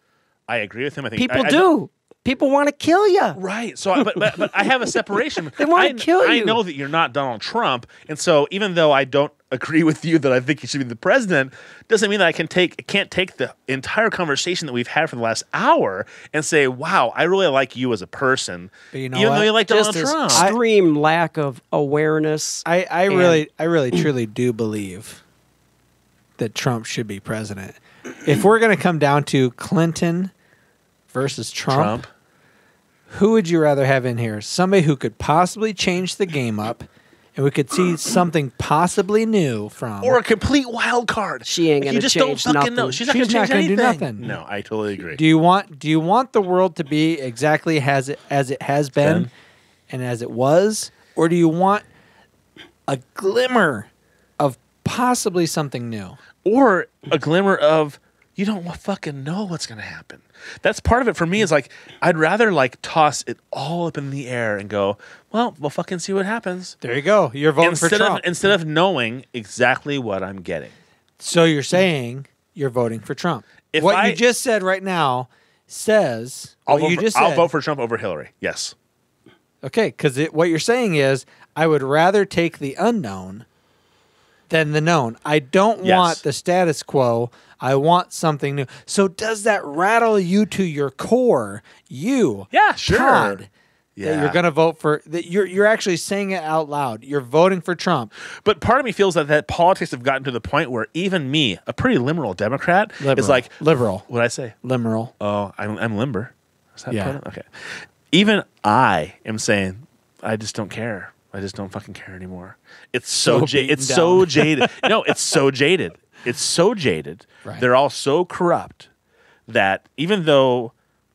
I agree with him. I think People I, I do. People want to kill you. Right. So, I- but, but but I have a separation. They wanna I- kill I you. know that you're not Donald Trump, and so even though I don't agree with you that I think he should be the president, doesn't mean that I can take can't take the entire conversation that we've had for the last hour and say, "Wow, I really like you as a person," But you know even what? though you like Just Donald this Trump. extreme lack of awareness. I, I And- really, I really, truly do believe that Trump should be president. If we're going to come down to Clinton versus Trump, Trump. who would you rather have in here? Somebody who could possibly change the game up, and we could see something possibly new from. Or a complete wild card. She ain't Like, gonna you just change don't fucking know. nothing. She's not She's going not to gonna change do anything. nothing. No, I totally agree. do you want? Do you want the world to be exactly as it as it has been, Been. and as it was, or do you want a glimmer of possibly something new? Or a glimmer of you don't wa- fucking know what's going to happen. That's part of it for me. Is like I'd rather like toss it all up in the air and go, well, we'll fucking see what happens There you go. You're voting for instead Trump. of instead of knowing exactly what I'm getting. So you're saying you're voting for Trump. If what I- you just said right now says I'll, what vote you for, just I'll said. vote for Trump over Hillary. Yes. Okay, because what you're saying is I would rather take the unknown than the known. I don't Yes. want the status quo. I want something new. So does that rattle you to your core? You, Yeah, sure. Todd, that Yeah. you're going to vote for. That you're you're actually saying it out loud. You're voting for Trump. But part of me feels that, that politics have gotten to the point where even me, a pretty liberal Democrat, Liberal. is like, liberal, what I say? liberal. Oh, I'm, I'm limber. Is that Yeah. part of it? Okay. Even I am saying, I just don't care. I just don't fucking care anymore. It's so, So ja- beaten it's so down. jaded. No, it's so jaded. It's so jaded. Right. They're all so corrupt that even though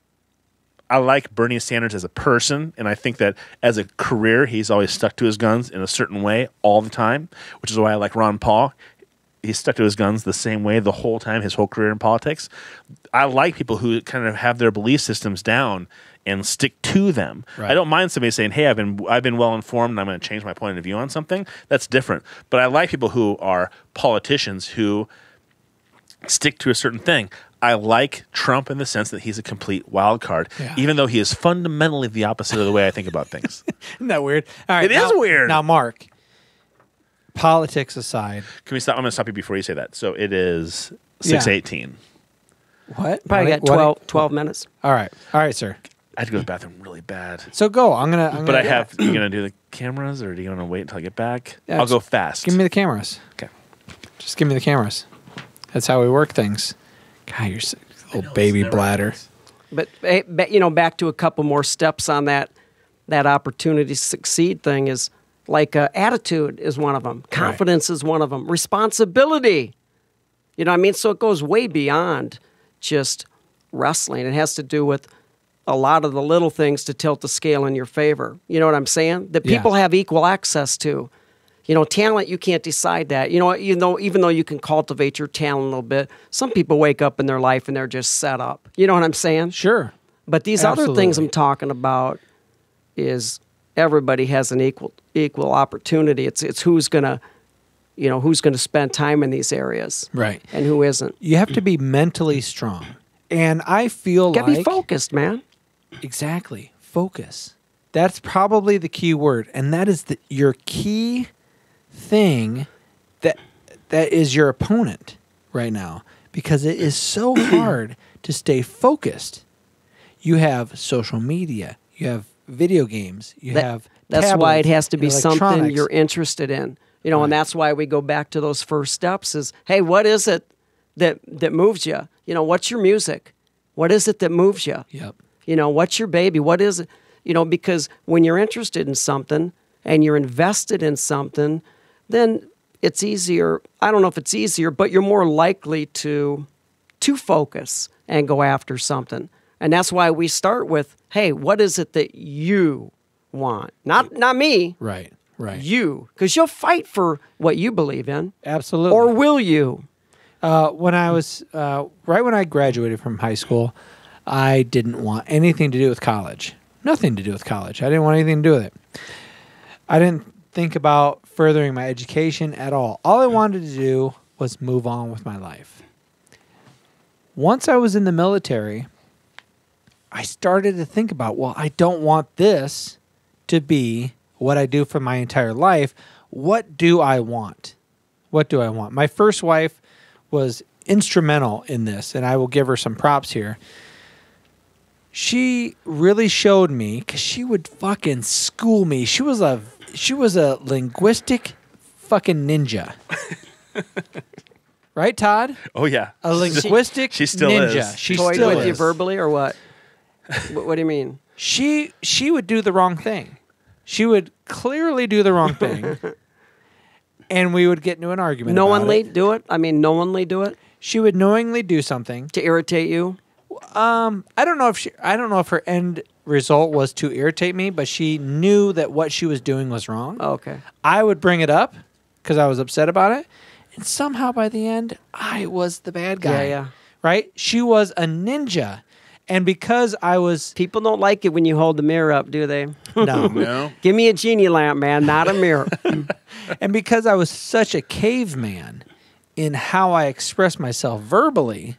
I like Bernie Sanders as a person, and I think that as a career, he's always stuck to his guns in a certain way all the time, which is why I like Ron Paul. He's stuck to his guns the same way the whole time, his whole career in politics. I like people who kind of have their belief systems down and stick to them. Right. I don't mind somebody saying, "Hey, I've been I've been well informed, and I'm going to change my point of view on something." That's different. But I like people who are politicians who stick to a certain thing. I like Trump in the sense that he's a complete wild card, Yeah. even though he is fundamentally the opposite of the way I think about things. Isn't that weird? All right, It is now- weird. Now, Mark, politics aside, Can we stop? I'm going to stop you before you say that. So it is six eighteen. what? Probably What- got what- twelve, twelve minutes. All right, all right, sir. I had to go to the bathroom really bad. So go. I'm gonna. I'm But gonna, I have. You gonna do the cameras, or do you want to wait until I get back? Yeah, I'll go just fast. Give me the cameras. Okay. Just give me the cameras. That's how we work things. God, you're so, little baby bladder. But, eh, ba- you know, back to a couple more steps on that that opportunity to succeed thing is like uh, attitude is one of them. Confidence is one of them. Responsibility. You know what I mean? So it goes way beyond just wrestling. It has to do with a lot of the little things to tilt the scale in your favor. You know what I'm saying? That Yeah. people have equal access to. You know, talent, you can't decide that. You know, you know, even though you can cultivate your talent a little bit, some people wake up in their life and they're just set up. You know what I'm saying? Sure. But these other things Absolutely. I'm talking about, is everybody has an equal equal opportunity. It's it's who's gonna, you know, who's gonna spend time in these areas, Right. and who isn't. You have to be mentally strong. And I feel Gotta like be focused, man. exactly, focus. That's probably the key word, and that is the, your key thing that that is your opponent right now, because it is so hard to stay focused. You have social media, you have video games, you That- have That's why it tablets, has to be something electronics. you're interested in. You know, and Right. that's why we go back to those first steps is, hey, what is it that that moves you? You know, what's your music? What is it that moves you? Yep. You know, what's your baby? What is it? You know, because when you're interested in something and you're invested in something, then it's easier. I don't know if it's easier, but you're more likely to to focus and go after something. And that's why we start with, hey, what is it that you want? Not not me, Right. Right. you, because you'll fight for what you believe in, Absolutely. or will you? Uh, when I was uh, right when I graduated from high school, I didn't want anything to do with college. Nothing to do with college. I didn't want anything to do with it. I didn't think about furthering my education at all. All I wanted to do was move on with my life. Once I was in the military, I started to think about, well, I don't want this to be what I do for my entire life. What do I want? What do I want? My first wife was instrumental in this, and I will give her some props here. She really showed me, because she would fucking school me. She was a she was a linguistic fucking ninja. Right, Todd? Oh yeah, A linguistic she still ninja. is. She Toyed still with is. you verbally or what? what? What do you mean? She she would do the wrong thing. She would clearly do the wrong thing, and we would get into an argument. about Knowingly it. do it? I mean, knowingly do it She would knowingly do something. to irritate you? Um, I don't know if she. I don't know if her end result was to irritate me, but she knew that what she was doing was wrong. Oh, okay. I would bring it up because I was upset about it, and somehow by the end, I was the bad guy. Yeah, yeah. Right? She was a ninja, and because I was People don't like it when you hold the mirror up, do they? no, No, Give me a genie lamp, man, not a mirror. and because I was such a caveman in how I expressed myself verbally,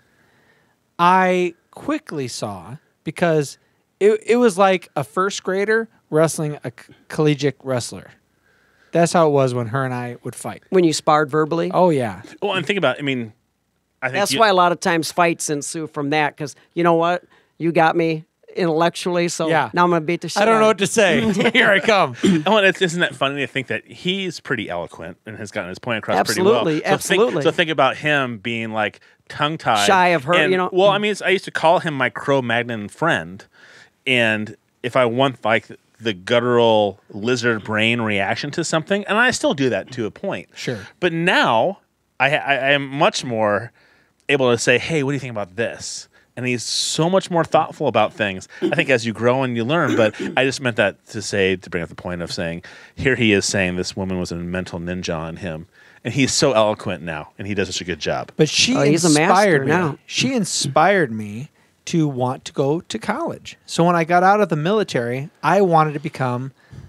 I quickly saw, because it, it was like a first grader wrestling a c- collegiate wrestler. That's how it was when her and I would fight. When you sparred verbally. Oh, yeah. well, and think about. I mean, I think That's you- why a lot of times fights ensue from that, because you know what? You got me intellectually, so Yeah. now I'm going to beat the shit I don't out know of what to say. Here I come. Oh, and it's, isn't that funny to think that he's pretty eloquent and has gotten his point across Absolutely, pretty well? So absolutely. Think, so think about him being like tongue tied, Shy of her, and- you know? Well, I mean, it's, I used to call him my Cro-Magnon friend, and if I want like the guttural lizard brain reaction to something, and I still do that to a point. Sure. But now I, I, I am much more able to say, "Hey, what do you think about this?" And he's so much more thoughtful about things. I think as you grow and you learn, but I just meant that to say, to bring up the point of saying, here he is saying this woman was a mental ninja on him. And he's so eloquent now, and he does such a good job. But she Oh, he's a inspired master me. now. She inspired me to want to go to college. So when I got out of the military, I wanted to become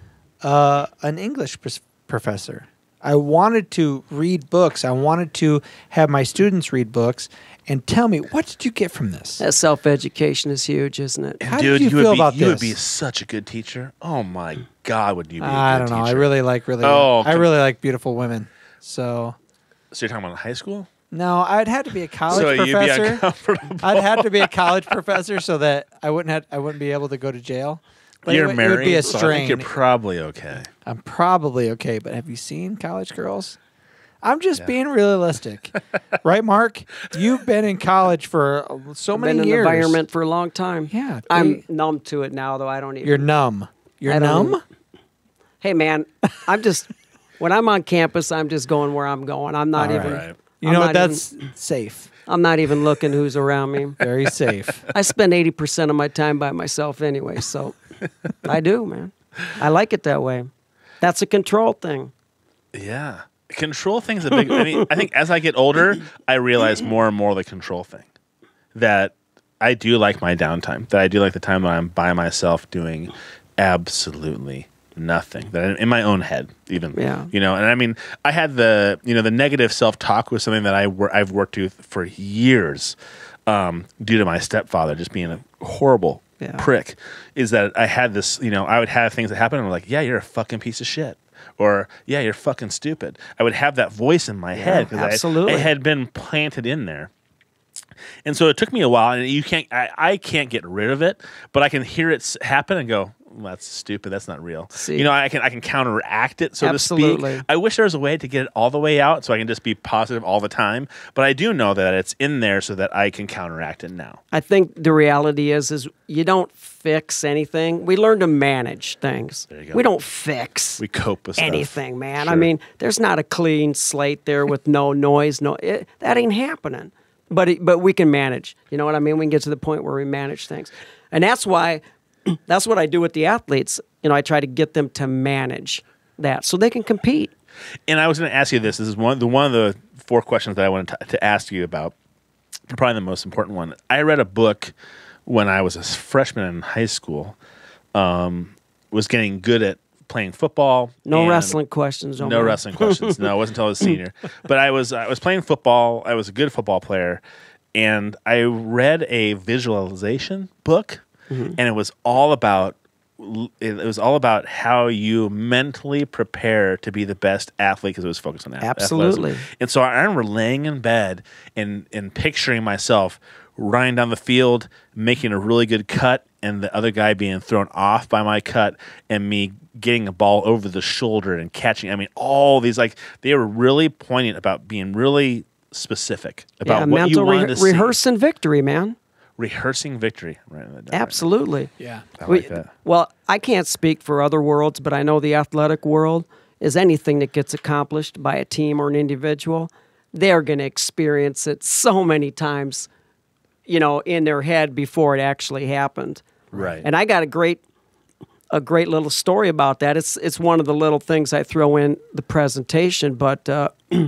uh, an English pr- professor. I wanted to read books. I wanted to have my students read books and tell me, what did you get from this? That self-education is huge, isn't it? How Dude, did you would feel be, about you would this? be such a good teacher. Oh my God, would you be a I good don't know. I teacher. really like really. Oh, I come- really like beautiful women. So So you're talking about high school? no, I'd had to be a college so you'd be professor. uncomfortable. I'd have to be a college professor so that I wouldn't have, I wouldn't be able to go to jail. But You're it, would- married, it would be a so I strain. think you're probably okay. I'm probably okay, but have you seen college girls? I'm just Yeah. being realistic, right, Mark? You've been in college for uh, so I've many been in years. the environment for a long time. Yeah, I'm they- numb to it now, though. I don't even. You're numb. You're I don't numb. Hey, man, I'm just when I'm on campus, I'm just going where I'm going. I'm not All even. right. You I'm know not what? That's safe. I'm not even looking who's around me. Very safe. I spend eighty percent of my time by myself anyway, so I do, man. I like it that way. That's a control thing. Yeah. Control thing's a big I mean, I think as I get older, I realize more and more the control thing. That I do like my downtime. That I do like the time that I'm by myself doing absolutely nothing. That in my own head, even, Yeah. you know. And I mean, I had the, you know, the negative self-talk was something that I wor- I've worked with for years, um, due to my stepfather just being a horrible Yeah. prick. Is that I had this, you know, I would have things that happen, and I'm like, yeah, you're a fucking piece of shit. Or, yeah, you're fucking stupid. I would have that voice in my head because absolutely. it had been planted in there. And so it took me a while, and you can't, I, I can't get rid of it, but I can hear it s- happen and go, well, that's stupid. That's not real. See. You know, I can I can counteract it, so Absolutely. to speak. I wish there was a way to get it all the way out so I can just be positive all the time. But I do know that it's in there so that I can counteract it now. I think the reality is, is you don't fix anything. We learn to manage things. There you go. We don't fix We cope with stuff. anything, man. I Sure. mean, there's not a clean slate there with no noise. No, it, that ain't happening. But it, but we can manage. You know what I mean? We can get to the point where we manage things, and that's why that's what I do with the athletes. You know, I try to get them to manage that so they can compete. And I was going to ask you this. This is one the one of the four questions that I wanted to, to ask you about. Probably the most important one. I read a book when I was a freshman in high school. Um, was getting good at playing football. No and wrestling questions. No Omar. wrestling questions. No, it wasn't until I was a senior. But I was I was playing football. I was a good football player, and I read a visualization book, Mm-hmm. and it was all about it was all about how you mentally prepare to be the best athlete because it was focused on ath- Absolutely. athleticism. And so I remember laying in bed and and picturing myself running down the field, making a really good cut, and the other guy being thrown off by my cut, and me getting a ball over the shoulder and catching. I mean, all these, like, they were really poignant about being really specific about Yeah, what mental you wanted re- to see. rehearsing victory, man. Rehearsing victory. Right. in the down. Absolutely. Yeah. I We- like that. Well, I can't speak for other worlds, but I know the athletic world is anything that gets accomplished by a team or an individual, they're going to experience it so many times, you know, in their head before it actually happened. Right. And I got a great a great little story about that. It's it's one of the little things I throw in the presentation, but uh,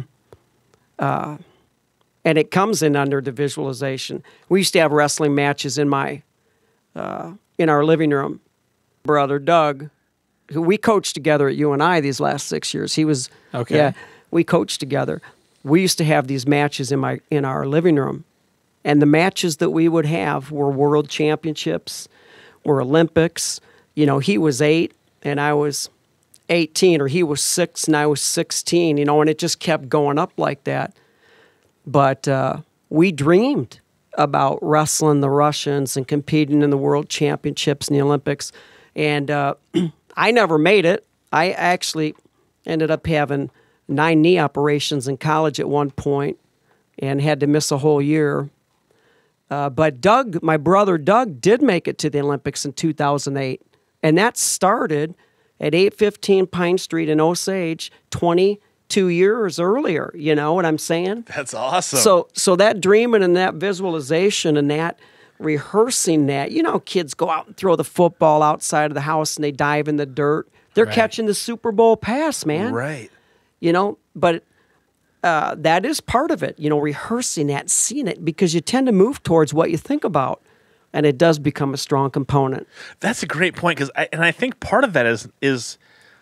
uh, and it comes in under the visualization. We used to have wrestling matches in my uh, in our living room. Brother Doug, who we coached together at U N I these last six years. He was Okay. Yeah, we coached together. We used to have these matches in my in our living room, and the matches that we would have were world championships, were Olympics. You know, he was eight and I was eighteen, or he was six and I was sixteen. You know, and it just kept going up like that. But uh, we dreamed about wrestling the Russians and competing in the world championships and the Olympics. And uh, I never made it. I actually ended up having nine knee operations in college at one point and had to miss a whole year. Uh, but Doug, my brother Doug, did make it to the Olympics in two thousand eight. And that started at eight fifteen Pine Street in Osage twenty-two years earlier. You know what I'm saying? That's awesome. So, so that dreaming and that visualization and that rehearsing that, you know, kids go out and throw the football outside of the house and they dive in the dirt. They're Right. catching the Super Bowl pass, man. right. You know, but uh, that is part of it, you know, rehearsing that, seeing it, because you tend to move towards what you think about. And it does become a strong component. That's a great point, because I, and I think part of that is is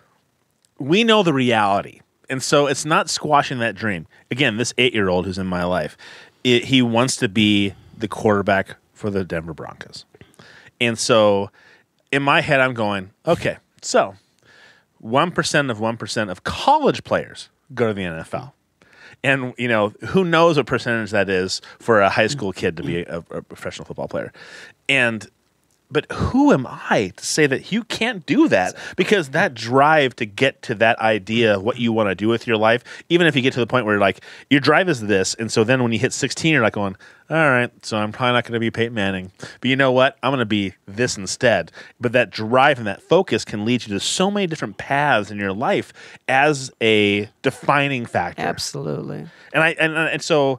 we know the reality, and so it's not squashing that dream. Again, this eight-year-old who's in my life, it, he wants to be the quarterback for the Denver Broncos, and so in my head I'm going, okay, so one percent of one percent of college players go to the N F L. And, you know, who knows what percentage that is for a high school kid to be a, a professional football player. And, but who am I to say that you can't do that? Because that drive to get to that idea of what you want to do with your life, even if you get to the point where, like, your drive is this, and so then when you hit sixteen, you're like going, all right, so I'm probably not going to be Peyton Manning. But you know what? I'm going to be this instead. But that drive and that focus can lead you to so many different paths in your life as a defining factor. Absolutely. And I and, and so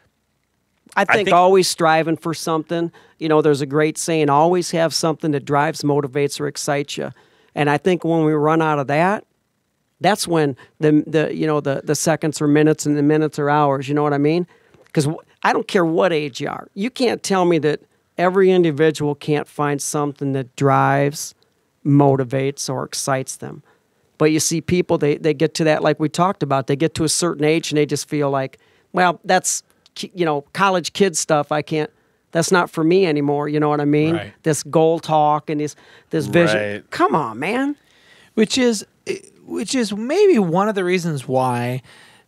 I think, think- always striving for something. You know, there's a great saying, always have something that drives, motivates, or excites you. And I think when we run out of that, that's when the the you know the the seconds or minutes and the minutes or hours. You know what I mean? Because I don't care what age you are. You can't tell me that every individual can't find something that drives, motivates or excites them. But you see people, they, they get to that, like we talked about, they get to a certain age and they just feel like, well, that's, you know, college kid stuff. I can't, that's not for me anymore. You know what I mean? Right. This goal talk and this, this vision. Right. Come on, man. Which is, which is maybe one of the reasons why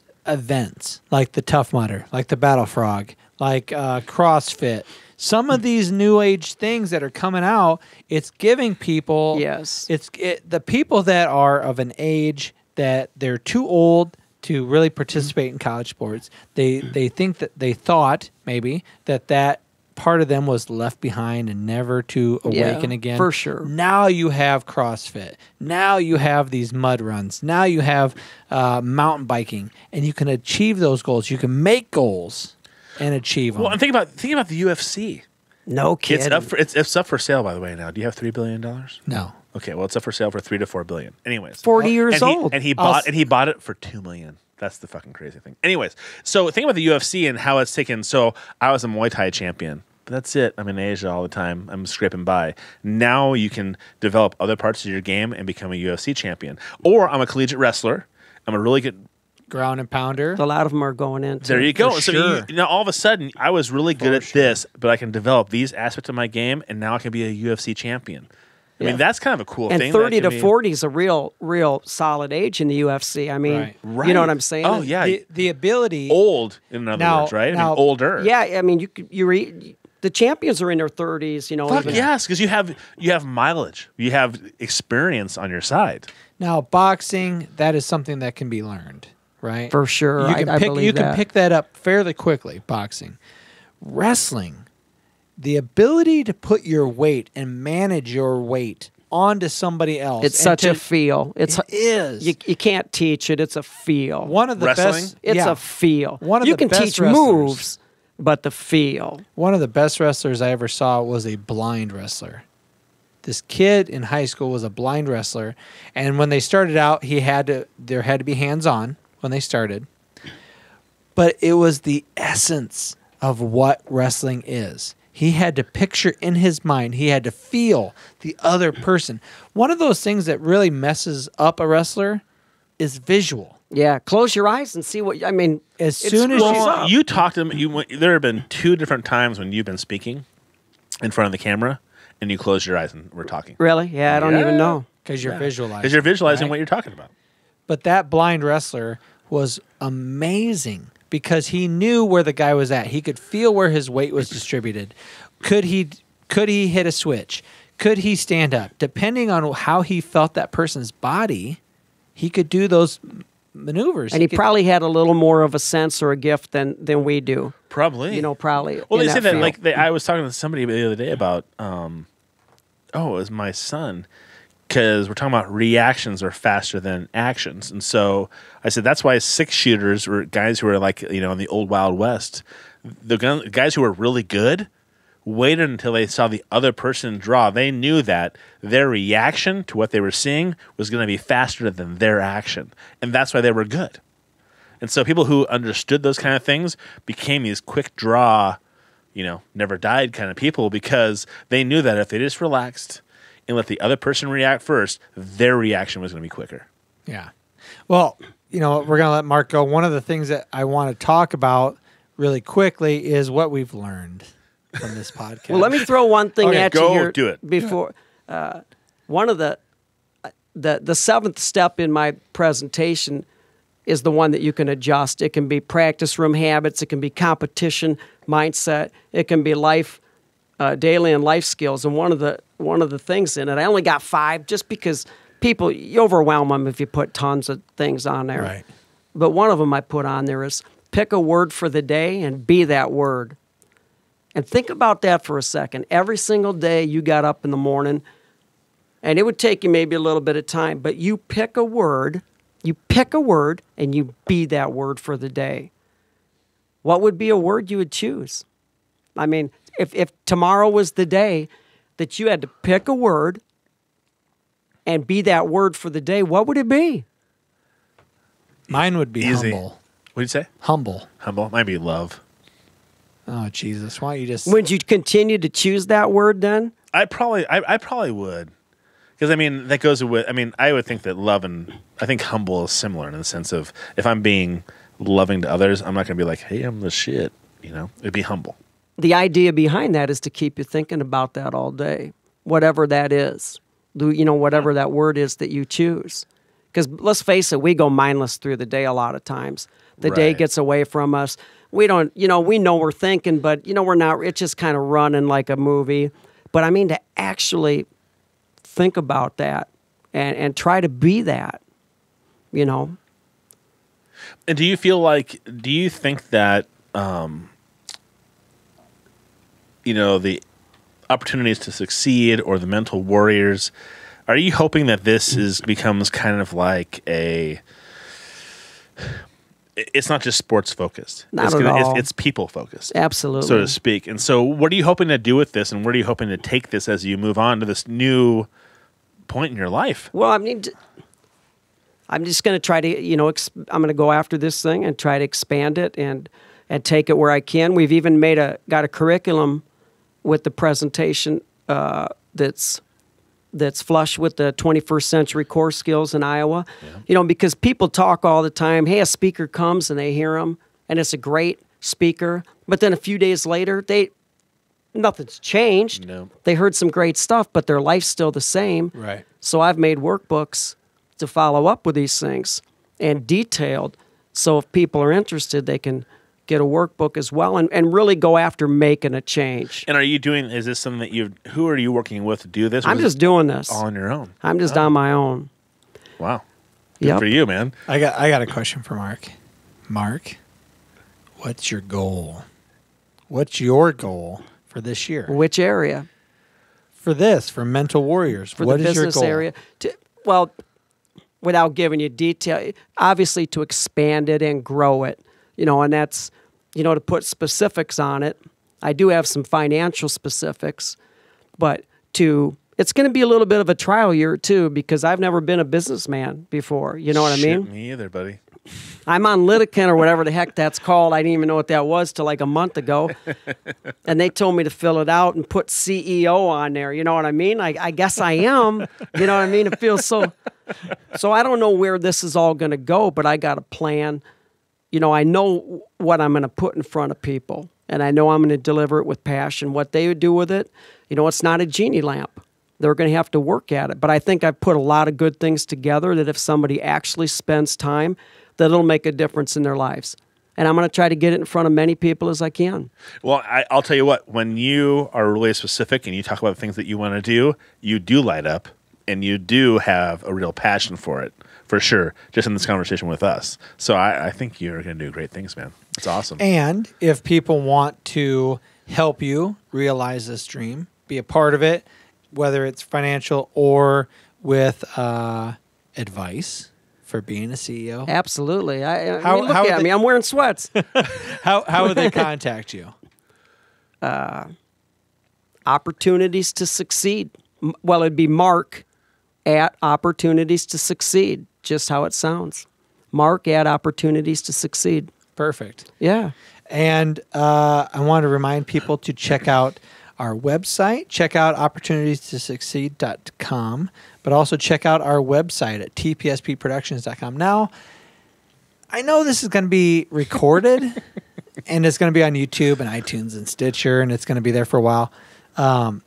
events like the Tough Mudder, like the Battle Frog, like uh, CrossFit, some of these new age things that are coming out, it's giving people, Yes. it's it, the people that are of an age that they're too old to really participate in college sports. They they think that they thought maybe that that part of them was left behind and never to awaken Yeah, again. for sure. Now you have CrossFit. Now you have these mud runs. Now you have uh, mountain biking, and you can achieve those goals. You can make goals and achieve them. Well, I'm thinking about thinking about the U F C. No kidding. It's up for it's, it's up for sale, by the way. Now, do you have three billion dollars? no. Okay, well, it's up for sale for three to four billion. Anyways, forty years and he, old. and he I'll bought s- and he bought it for two million. That's the fucking crazy thing. Anyways, so think about the U F C and how it's taken. So I was a Muay Thai champion. But that's it. I'm in Asia all the time. I'm scraping by. Now you can develop other parts of your game and become a U F C champion. Or I'm a collegiate wrestler. I'm a really good. Ground and pounder. A lot of them are going into. There you go. For So sure. you, now all of a sudden, I was really good For at sure. this, but I can develop these aspects of my game, and now I can be a U F C champion. I Yeah. mean, that's kind of a cool And thing. that thirty can to be- forty is a real, real solid age in the U F C. I mean, Right. you know what Right. I'm saying? Oh, yeah. the, the ability. Old, in other Now- words, right? I now- mean, older. Yeah, I mean, you could- you re, the champions are in their thirties. You know, Fuck even- yes, because you have you have mileage, you have experience on your side. Now, boxing, that is something that can be learned, right? for sure. You I, can I pick believe you can that. pick that up fairly quickly. Boxing, wrestling, the ability to put your weight and manage your weight onto somebody else. It's and such to- a feel. It's It is. You, you can't teach it. It's a feel. one of the Wrestling? best. It's yeah, a feel. One of you the can best teach wrestlers. moves, but the feel. One of the best wrestlers I ever saw was a blind wrestler. This kid in high school was a blind wrestler, and when they started out, he had to there had to be hands on when they started. But it was the essence of what wrestling is. He had to picture in his mind, he had to feel the other person. One of those things that really messes up a wrestler is visual. Yeah, close your eyes and see what I mean. As it soon as screws you- Well, up. you talked to them. You went- there have been two different times when you've been speaking in front of the camera, and you close your eyes and we're talking Really? Yeah, I don't Yeah. even know. Because you're visualizing. because you're visualizing right? what you're talking about. But that blind wrestler was amazing because he knew where the guy was at. He could feel where his weight was distributed. Could he could he hit a switch? Could he stand up? Depending on how he felt that person's body, he could do those maneuvers. And he could- probably had a little more of a sense or a gift than than we do. Probably, You know, probably. Well, in they say that field. like they, I was talking to somebody the other day about, um, oh, it was my son, because we're talking about reactions are faster than actions, and so I said that's why six shooters were guys who were like you know in the old Wild West, the gun, guys who were really good waited until they saw the other person draw. They knew that their reaction to what they were seeing was going to be faster than their action, and that's why they were good. And so people who understood those kind of things became these quick draw, you know, never died kind of people because they knew that if they just relaxed and let the other person react first, their reaction was going to be quicker. Yeah. Well, you know, we're going to let Mark go. One of the things that I want to talk about really quickly is what we've learned from this podcast. Well, let me throw one thing Okay, at go you here do it. before uh, one of the the the seventh step in my presentation is the one that you can adjust. It can be practice room habits. It can be competition mindset. It can be life uh, daily and life skills. And one of the one of the things in it, I only got five, just because people you overwhelm them if you put tons of things on there. Right. But one of them I put on there is pick a word for the day and be that word. And think about that for a second. Every single day you got up in the morning, and it would take you maybe a little bit of time, but you pick a word, you pick a word, and you be that word for the day. What would be a word you would choose? I mean, if, if tomorrow was the day that you had to pick a word and be that word for the day, what would it be? Mine would be Easy. humble. What did you say? Humble. Humble. Might be love. Oh, Jesus. Why don't you just... Would you continue to choose that word then? I probably, I, I probably would, Because I mean, that goes with. I mean, I would think that love and I think humble is similar in the sense of if I'm being loving to others, I'm not going to be like, "Hey, I'm the shit." You know, it'd be humble. The idea behind that is to keep you thinking about that all day, whatever that is. You know, whatever that word is that you choose. Because let's face it, we go mindless through the day a lot of times. The day Right. gets away from us. We don't, you know, we know we're thinking, but, you know, we're not, it's just kind of running like a movie. But I mean, to actually think about that and, and try to be that, you know. And do you feel like? Do you think that? Um, you know, the opportunities to succeed or the mental warriors. Are you hoping that this is becomes kind of like a? It's not just sports focused. Not it's at gonna, all. It's, it's people focused, Absolutely. so to speak. And so, what are you hoping to do with this, and where are you hoping to take this as you move on to this new point in your life? Well, I mean, I'm just going to try to, you know, ex- I'm going to go after this thing and try to expand it and and take it where I can. We've even made a got a curriculum with the presentation uh, that's that's flush with the twenty-first century core skills in Iowa. Yeah. You know, because people talk all the time. Hey, a speaker comes and they hear him, and it's a great speaker. But then a few days later, they nothing's changed. No. They heard some great stuff, but their life's still the same. Right. So I've made workbooks to follow up with these things and detailed. So if people are interested, they can get a workbook as well and, and really go after making a change. And are you doing? Is this something that you? Who are you working with to do this? Or I'm is just it doing this. all on your own. I'm just Oh, on my own. Wow. Good Yep. for you, man. I got I got a question for Mark. Mark, what's your goal? What's your goal for this year? Which area? For this, for Mental Warriors, For what the is your business goal? area? To, well, without giving you detail, obviously to expand it and grow it. You know, and that's, you know, to put specifics on it. I do have some financial specifics, but to it's going to be a little bit of a trial year too because I've never been a businessman before. You know what Shit, I mean? Me either, buddy. I'm on Lidocaine or whatever the heck that's called. I didn't even know what that was till like a month ago. And they told me to fill it out and put C E O on there. You know what I mean? I, I guess I am. You know what I mean? It feels so. So I don't know where this is all going to go, but I got a plan. You know, I know what I'm going to put in front of people, and I know I'm going to deliver it with passion. What they would do with it, you know, it's not a genie lamp. They're going to have to work at it. But I think I've put a lot of good things together that if somebody actually spends time, that it'll make a difference in their lives. And I'm going to try to get it in front of many people as I can. Well, I, I'll tell you what. When you are really specific and you talk about the things that you want to do, you do light up, and you do have a real passion for it, for sure. Just in this conversation with us, so I, I think you're going to do great things, man. It's awesome. And if people want to help you realize this dream, be a part of it, whether it's financial or with uh, advice for being a C E O, Absolutely. I, I How- mean, look how would at they- me. I'm wearing sweats. how how would they contact you? Opportunities to succeed. M- Well, it'd be Mark at Opportunities to Succeed, just how it sounds. Mark at Opportunities to Succeed. Perfect. Yeah. And uh, I want to remind people to check out our website, check out opportunities to succeed dot com, but also check out our website at T P S P productions dot com. Now, I know this is going to be recorded, and it's going to be on YouTube and iTunes and Stitcher, and it's going to be there for a while. Um,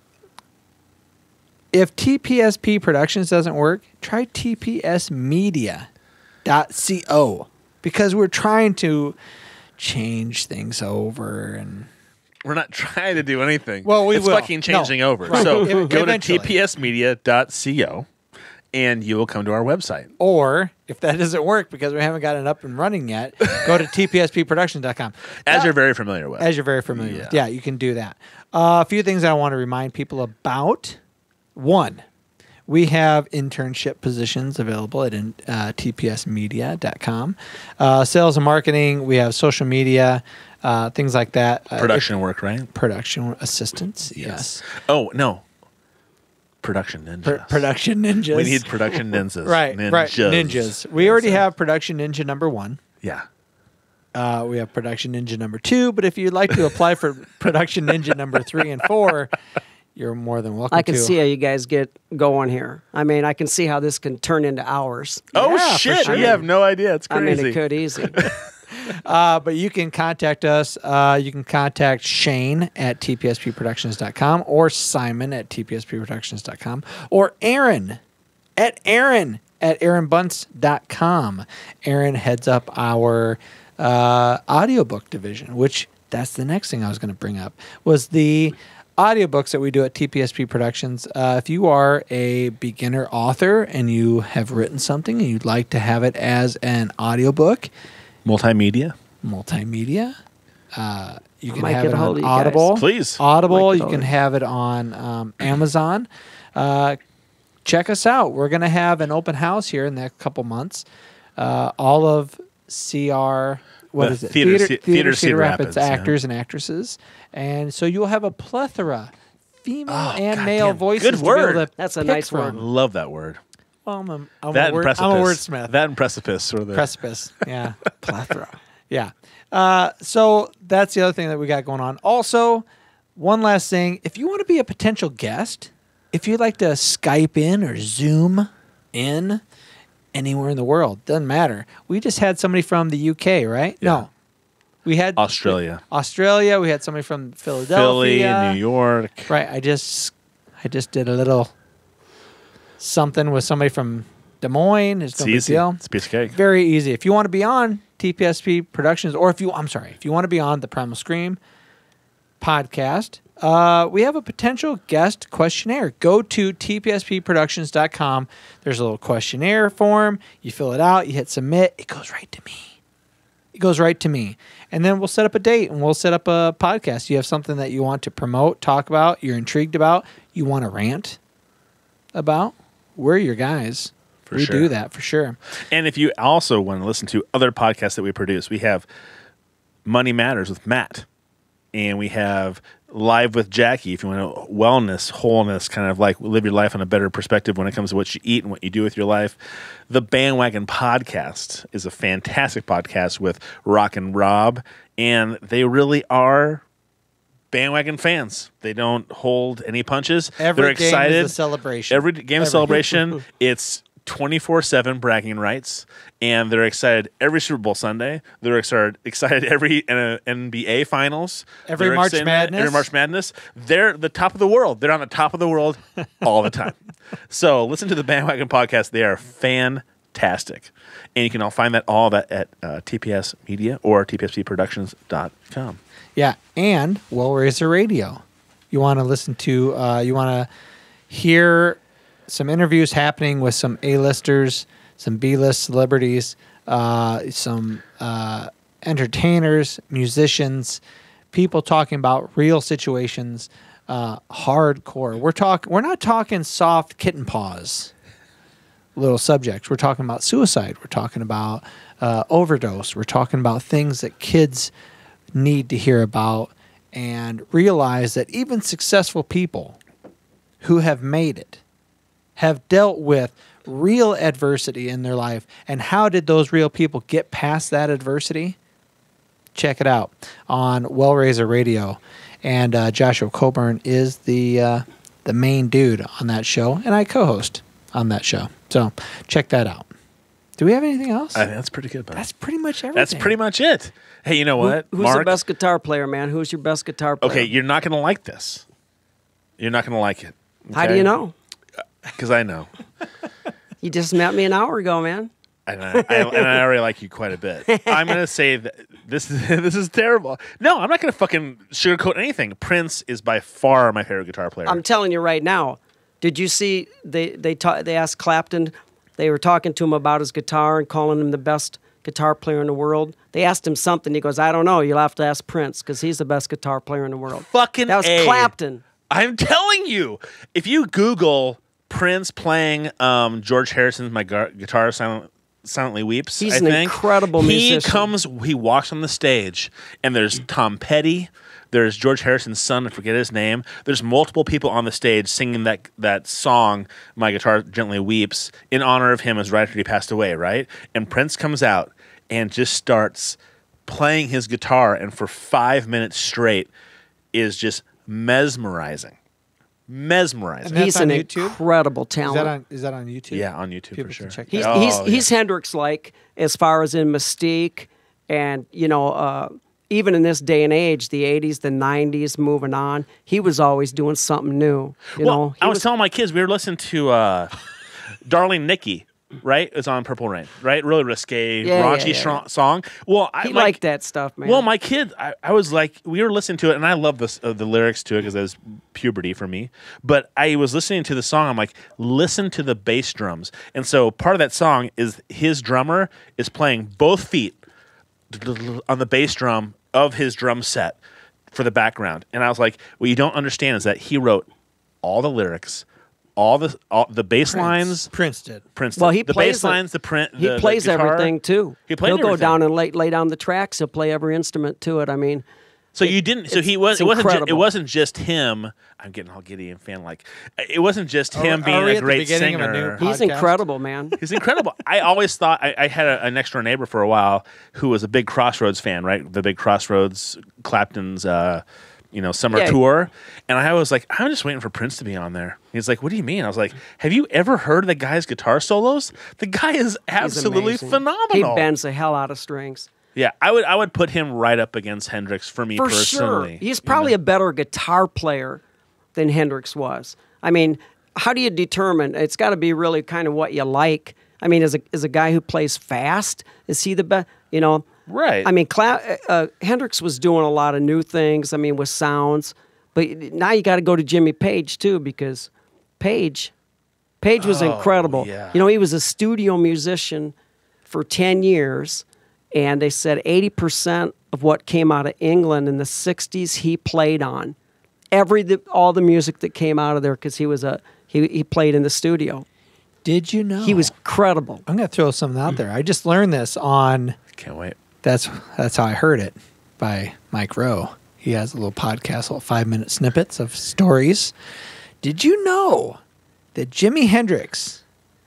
if T P S P Productions doesn't work, try T P S media dot co, because we're trying to change things over and We're not trying to do anything. Well, we it's will. fucking changing No. over. Right. So Ev- go to eventually. T P S media dot co, and you will come to our website. or if that doesn't work because we haven't got it up and running yet, go to T P S P productions dot com. As Now- you're very familiar with. as you're very familiar with. Yeah. Yeah, you can do that. Uh, a few things I want to remind people about. One, we have internship positions available at in, uh, T P S media dot com. Uh, sales and marketing, we have social media, uh, things like that. Uh, Production work, right? if- production assistants, yes. Oh, no. Production ninjas. Pr- production ninjas. We need production ninjas. right, ninjas. right, ninjas. We already That's it. have production ninja number one. Yeah. Uh, we have Production Ninja number two, but if you'd like to apply for Production Ninja number three and four, you're more than welcome I can to. see how you guys get going here. I mean, I can see how this can turn into hours. Oh, Yeah, for shit. sure. You have no idea. It's I crazy. mean, it could easy. Uh, but you can contact us. Uh, you can contact Shane at t p s p productions dot com or Simon at t p s p productions dot com or Aaron at Aaron at aaron bunce dot com. Aaron heads up our uh, audiobook division, which that's the next thing I was going to bring up, was the audiobooks that we do at T P S P Productions. Uh, if you are a beginner author and you have written something and you'd like to have it as an audiobook, Multimedia. multimedia. Uh, you can Might have get it a hold on of you guys. Audible. Please. Audible. Might get You a can hold of have it on um, Amazon. Uh, check us out. We're going to have an open house here in the next couple months. Uh, all of C R, what The is it? Theater- Theater, Theater Theater Cedar Cedar Rapids, Rapids, yeah. actors and actresses. And so you'll have a plethora, female Oh, and male goddamn. voices. Good to be able word. to That's a pick nice from. word. Love that word. Well, I'm a, I'm That a and word, precipice. I'm a wordsmith. That and precipice. Or the Precipice. Yeah. Plethora. Yeah. Uh, so that's the other thing that we got going on. Also, one last thing. If you want to be a potential guest, if you'd like to Skype in or Zoom in anywhere in the world, doesn't matter. We just had somebody from the U K, right? Yeah. No. We had Australia. Australia. We had somebody from Philly, Philadelphia. New York. Right. I just I just did a little something with somebody from Des Moines. It's It's no big easy. deal. It's a piece of cake. Very easy. If you want to be on T P S P Productions, or if you, I'm sorry, if you want to be on the Primal Scream podcast, uh, we have a potential guest questionnaire. Go to t p s p productions dot com. There's a little questionnaire form. You fill it out. You hit submit. It goes right to me. It goes right to me. And then we'll set up a date and we'll set up a podcast. You have something that you want to promote, talk about, you're intrigued about, you want to rant about, we're your guys. For we sure. do that for sure. And if you also want to listen to other podcasts that we produce, we have Money Matters with Matt. And we have Live with Jackie. If you want to wellness, wholeness, kind of like live your life on a better perspective when it comes to what you eat and what you do with your life. The Bandwagon Podcast is a fantastic podcast with Rock and Rob. And they really are bandwagon fans. They don't hold any punches. Every They're game excited. is a celebration. Every game of Every- celebration, it's twenty-four seven bragging rights, and they're excited every Super Bowl Sunday. They're excited excited every uh, N B A finals. Every They're March excited- Madness. Every March Madness. They're the top of the world. They're on the top of the world all the time. So listen to the Bandwagon Podcast. They are fantastic. And you can all find that all that at uh, T P S Media or t p s p productions dot com. Yeah, and Well Razor Radio. You want to listen to, uh, you want to hear some interviews happening with some A-listers, some B-list celebrities, uh, some uh, entertainers, musicians, people talking about real situations, uh, hardcore. We're talking. We're not talking soft kitten paws little subjects. We're talking about suicide. We're talking about uh, overdose. We're talking about things that kids need to hear about and realize that even successful people who have made it have dealt with real adversity in their life. And how did those real people get past that adversity? Check it out on Well Razor Radio. And uh, Joshua Coburn is the uh, the main dude on that show, and I co-host on that show. So check that out. Do we have anything else? I think that's pretty good, buddy. That's pretty much everything. That's pretty much it. Hey, you know what, Who, who's Mark? the best guitar player, man? Who's your best guitar player? Okay, you're not going to like this. You're not going to like it. How do you know? Because I know. You just met me an hour ago, man. And I, I, and I already like you quite a bit. I'm going to say that this is, this is terrible. No, I'm not going to fucking sugarcoat anything. Prince is by far my favorite guitar player. I'm telling you right now. Did you see they they ta- they asked Clapton? They were talking to him about his guitar and calling him the best guitar player in the world. They asked him something. He goes, "I don't know. You'll have to ask Prince because he's the best guitar player in the world." Fucking that was A. Clapton. I'm telling you, if you Google Prince playing um, George Harrison's "My Gar- Guitar Silent, Silently Weeps," He's I an think, incredible he musician. comes, he walks on the stage, and there's Tom Petty, there's George Harrison's son, I forget his name. There's multiple people on the stage singing that that song, "My Guitar Gently Weeps," in honor of him as right after he passed away, right? And Prince comes out and just starts playing his guitar, and for five minutes straight is just mesmerizing. mesmerizing. And that's He's on an YouTube? incredible Is talent. that on? Is that on YouTube? Yeah, on YouTube People for sure. can check He's that out. he's Oh, he's yeah. Hendrix like as far as in mystique, and you know, uh, even in this day and age, the eighties, the nineties, moving on, he was always doing something new. You well, know, He I was, telling my kids we were listening to uh, "Darling Nikki." Right, it's on Purple Rain. Right, really risque, Yeah, raunchy yeah, yeah. shro- song. Well, I he like, liked that stuff, man. Well, my kid, I, I was like, we were listening to it, and I love this, uh, the lyrics to it because it was puberty for me. But I was listening to the song. I'm like, listen to the bass drums. And so part of that song is his drummer is playing both feet on the bass drum of his drum set for the background. And I was like, what you don't understand is that he wrote all the lyrics, all the all, the bass lines. Prince did. Prince did. well, he the plays bass lines, the print. He the, the plays guitar. everything too. He played He'll go everything. down and lay, lay down the tracks. He'll play every instrument to it. I mean, So you didn't. So it's- he was. it's It wasn't. Ju- it incredible. wasn't just him. I'm getting all giddy and fan like. It wasn't just Are- him are being we a at the great beginning of a new singer. pod- he's Podcast. incredible, man. He's incredible. I always thought I, I had a, a next door neighbor for a while who was a big Crossroads fan. Right, the big Crossroads Clapton's. Uh, you know, summer Yeah. tour, and I was like, I'm just waiting for Prince to be on there. He's like, what do you mean? I was like, have you ever heard the guy's guitar solos? The guy is He's absolutely amazing. phenomenal. He bends the hell out of strings. Yeah, I would I would put him right up against Hendrix for me For personally. sure. He's probably a better guitar player than Hendrix was. I mean, how do you determine? It's got to be really kind of what you like. I mean, as a as a guy who plays fast, is he the best? You know, Right. I mean, Cla- uh, Hendrix was doing a lot of new things. I mean, with sounds, but now you got to go to Jimmy Page too, because Page, Page was Oh, incredible. yeah. You know, he was a studio musician for ten years, and they said eighty percent of what came out of England in the sixties he played on. Every the, all the music that came out of there, because he was a he, he played in the studio. Did you know? He was credible. I'm going to throw something out there. I just learned this on. Can't wait. That's that's how I heard it by Mike Rowe. He has a little podcast, little five minute snippets of stories. Did you know that Jimi Hendrix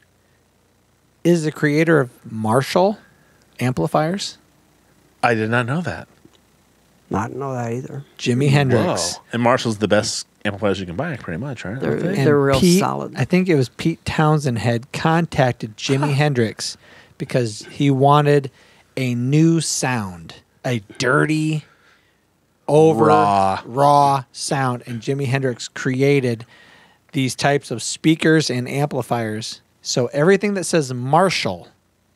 is the creator of Marshall amplifiers? I did not know that. Not know that either. Jimi Hendrix. Whoa. And Marshall's the best amplifiers you can buy, pretty much, right? They're- I think. And They're real Pete- solid. I think it was Pete Townsend had contacted Jimi Hendrix because he wanted a new sound, a dirty, over Raw. raw sound, and Jimi Hendrix created these types of speakers and amplifiers. So everything that says Marshall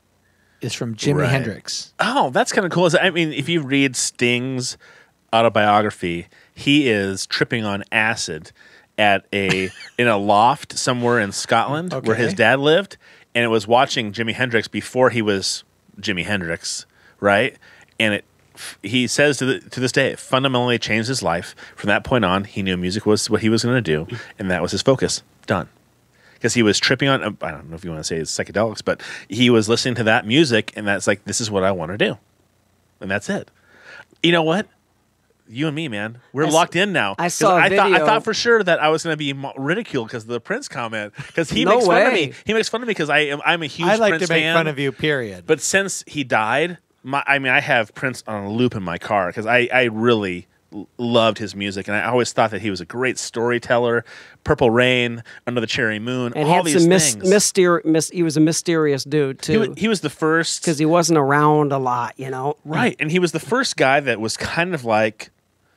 is from Jimi Right. Hendrix. Oh, that's kind of cool. I mean, if you read Sting's autobiography, he is tripping on acid at a in a loft somewhere in Scotland where Okay. his dad lived, and it was watching Jimi Hendrix before he was Jimi Hendrix, right? And it he says to the, to this day, it fundamentally changed his life. From that point on, he knew music was what he was going to do, and that was his focus. Done. Because he was tripping on, I don't know if you want to say it's psychedelics, but he was listening to that music, and that's like, this is what I want to do. And that's it. You know what? You and me, man, we're I s- locked in now. I 'Cause saw a I thought, I video- thought for sure that I was going to be mo- ridiculed because of the Prince comment. Because he No makes fun of way. me. He makes fun of me because I am I'm a huge I like Prince to make fan. fun of you, period. But since he died, my, I mean, I have Prince on a loop in my car because I, I really l- loved his music, and I always thought that he was a great storyteller. Purple Rain, Under the Cherry Moon, And all had these some mis- things. myster- mis- he was a mysterious dude he, was, too, he was the first, because he wasn't around a lot. You know, right? And he was the first guy that was kind of like,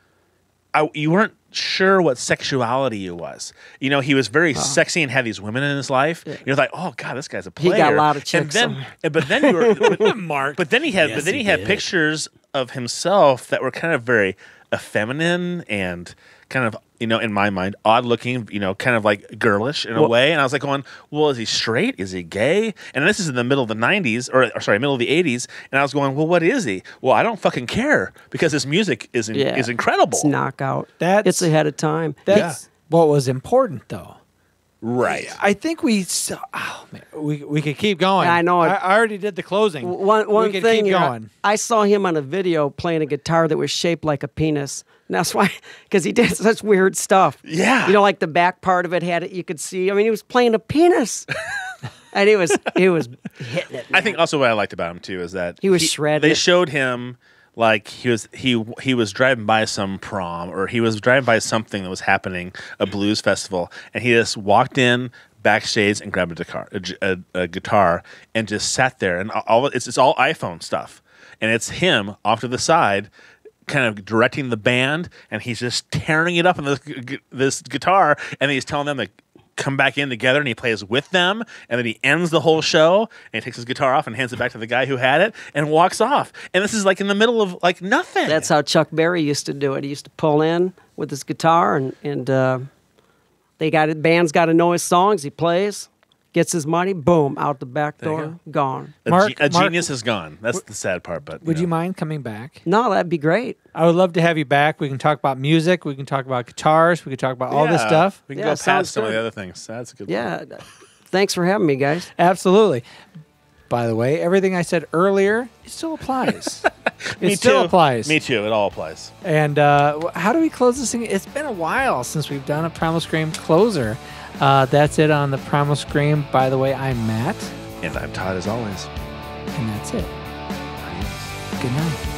I, you weren't sure what sexuality it was. You know, he was very sexy and had these women in his life. You're like, oh god, this guy's a He player. got a lot of And chicks then, but then you were, but, Mark. But then he had, Yes, but then he, he had did. pictures of himself that were kind of very effeminate and kind of, you know, in my mind, odd looking, you know, kind of like girlish in a Well- way. And I was like going, well, is he straight? Is he gay? And this is in the middle of the nineties, or, or sorry, middle of the eighties. And I was going, well, what is he? Well, I don't fucking care because his music is in, yeah, is incredible. It's knockout. That's- it's ahead of time. That's what was important, though. Right. I think we. Saw, oh man, we we could keep going. Yeah, I know it. I, I already did the closing. One one we could thing, keep you know, going. I saw him on a video playing a guitar that was shaped like a penis. And that's why, because he did such weird stuff. Yeah. you know, like the back part of it had it. You could see. I mean, he was playing a penis, and he was he was hitting it. I think also what I liked about him too is that He was shredded. They showed him like he was he he was driving by some prom, or he was driving by something that was happening, a blues festival, and he just walked in backstage and grabbed a guitar, a, a, a guitar, and just sat there. And all it's it's all iPhone stuff, and it's him off to the side, kind of directing the band, and he's just tearing it up on this this guitar, and he's telling them to come back in together, and he plays with them, and then he ends the whole show, and he takes his guitar off and hands it back to the guy who had it and walks off. And this is like in the middle of like nothing. That's how Chuck Berry used to do it. He used to pull in with his guitar, and and uh, they got it. Band's got to know his songs. He plays, gets his money, boom, out the back There you door, gone. a, Mark- ge- a Mark- genius is gone. That's the sad part. But Would know. you mind coming back? No, that'd be great. I would love to have you back. We can talk about music. We can talk about guitars. We can talk about all this Yeah, stuff. We can Yeah, go sounds past some of good. the other things. That's a good. Yeah. Thanks for having me, guys. Absolutely. By the way, everything I said earlier, it still applies. it Me still too. applies. Me too. It all applies. And uh, how do we close this thing? It's been a while since we've done a Primal Scream closer. Uh, that's it on the Primal Scream. By the way, I'm Matt, And I'm Todd as always. and that's it. Adios. Good night.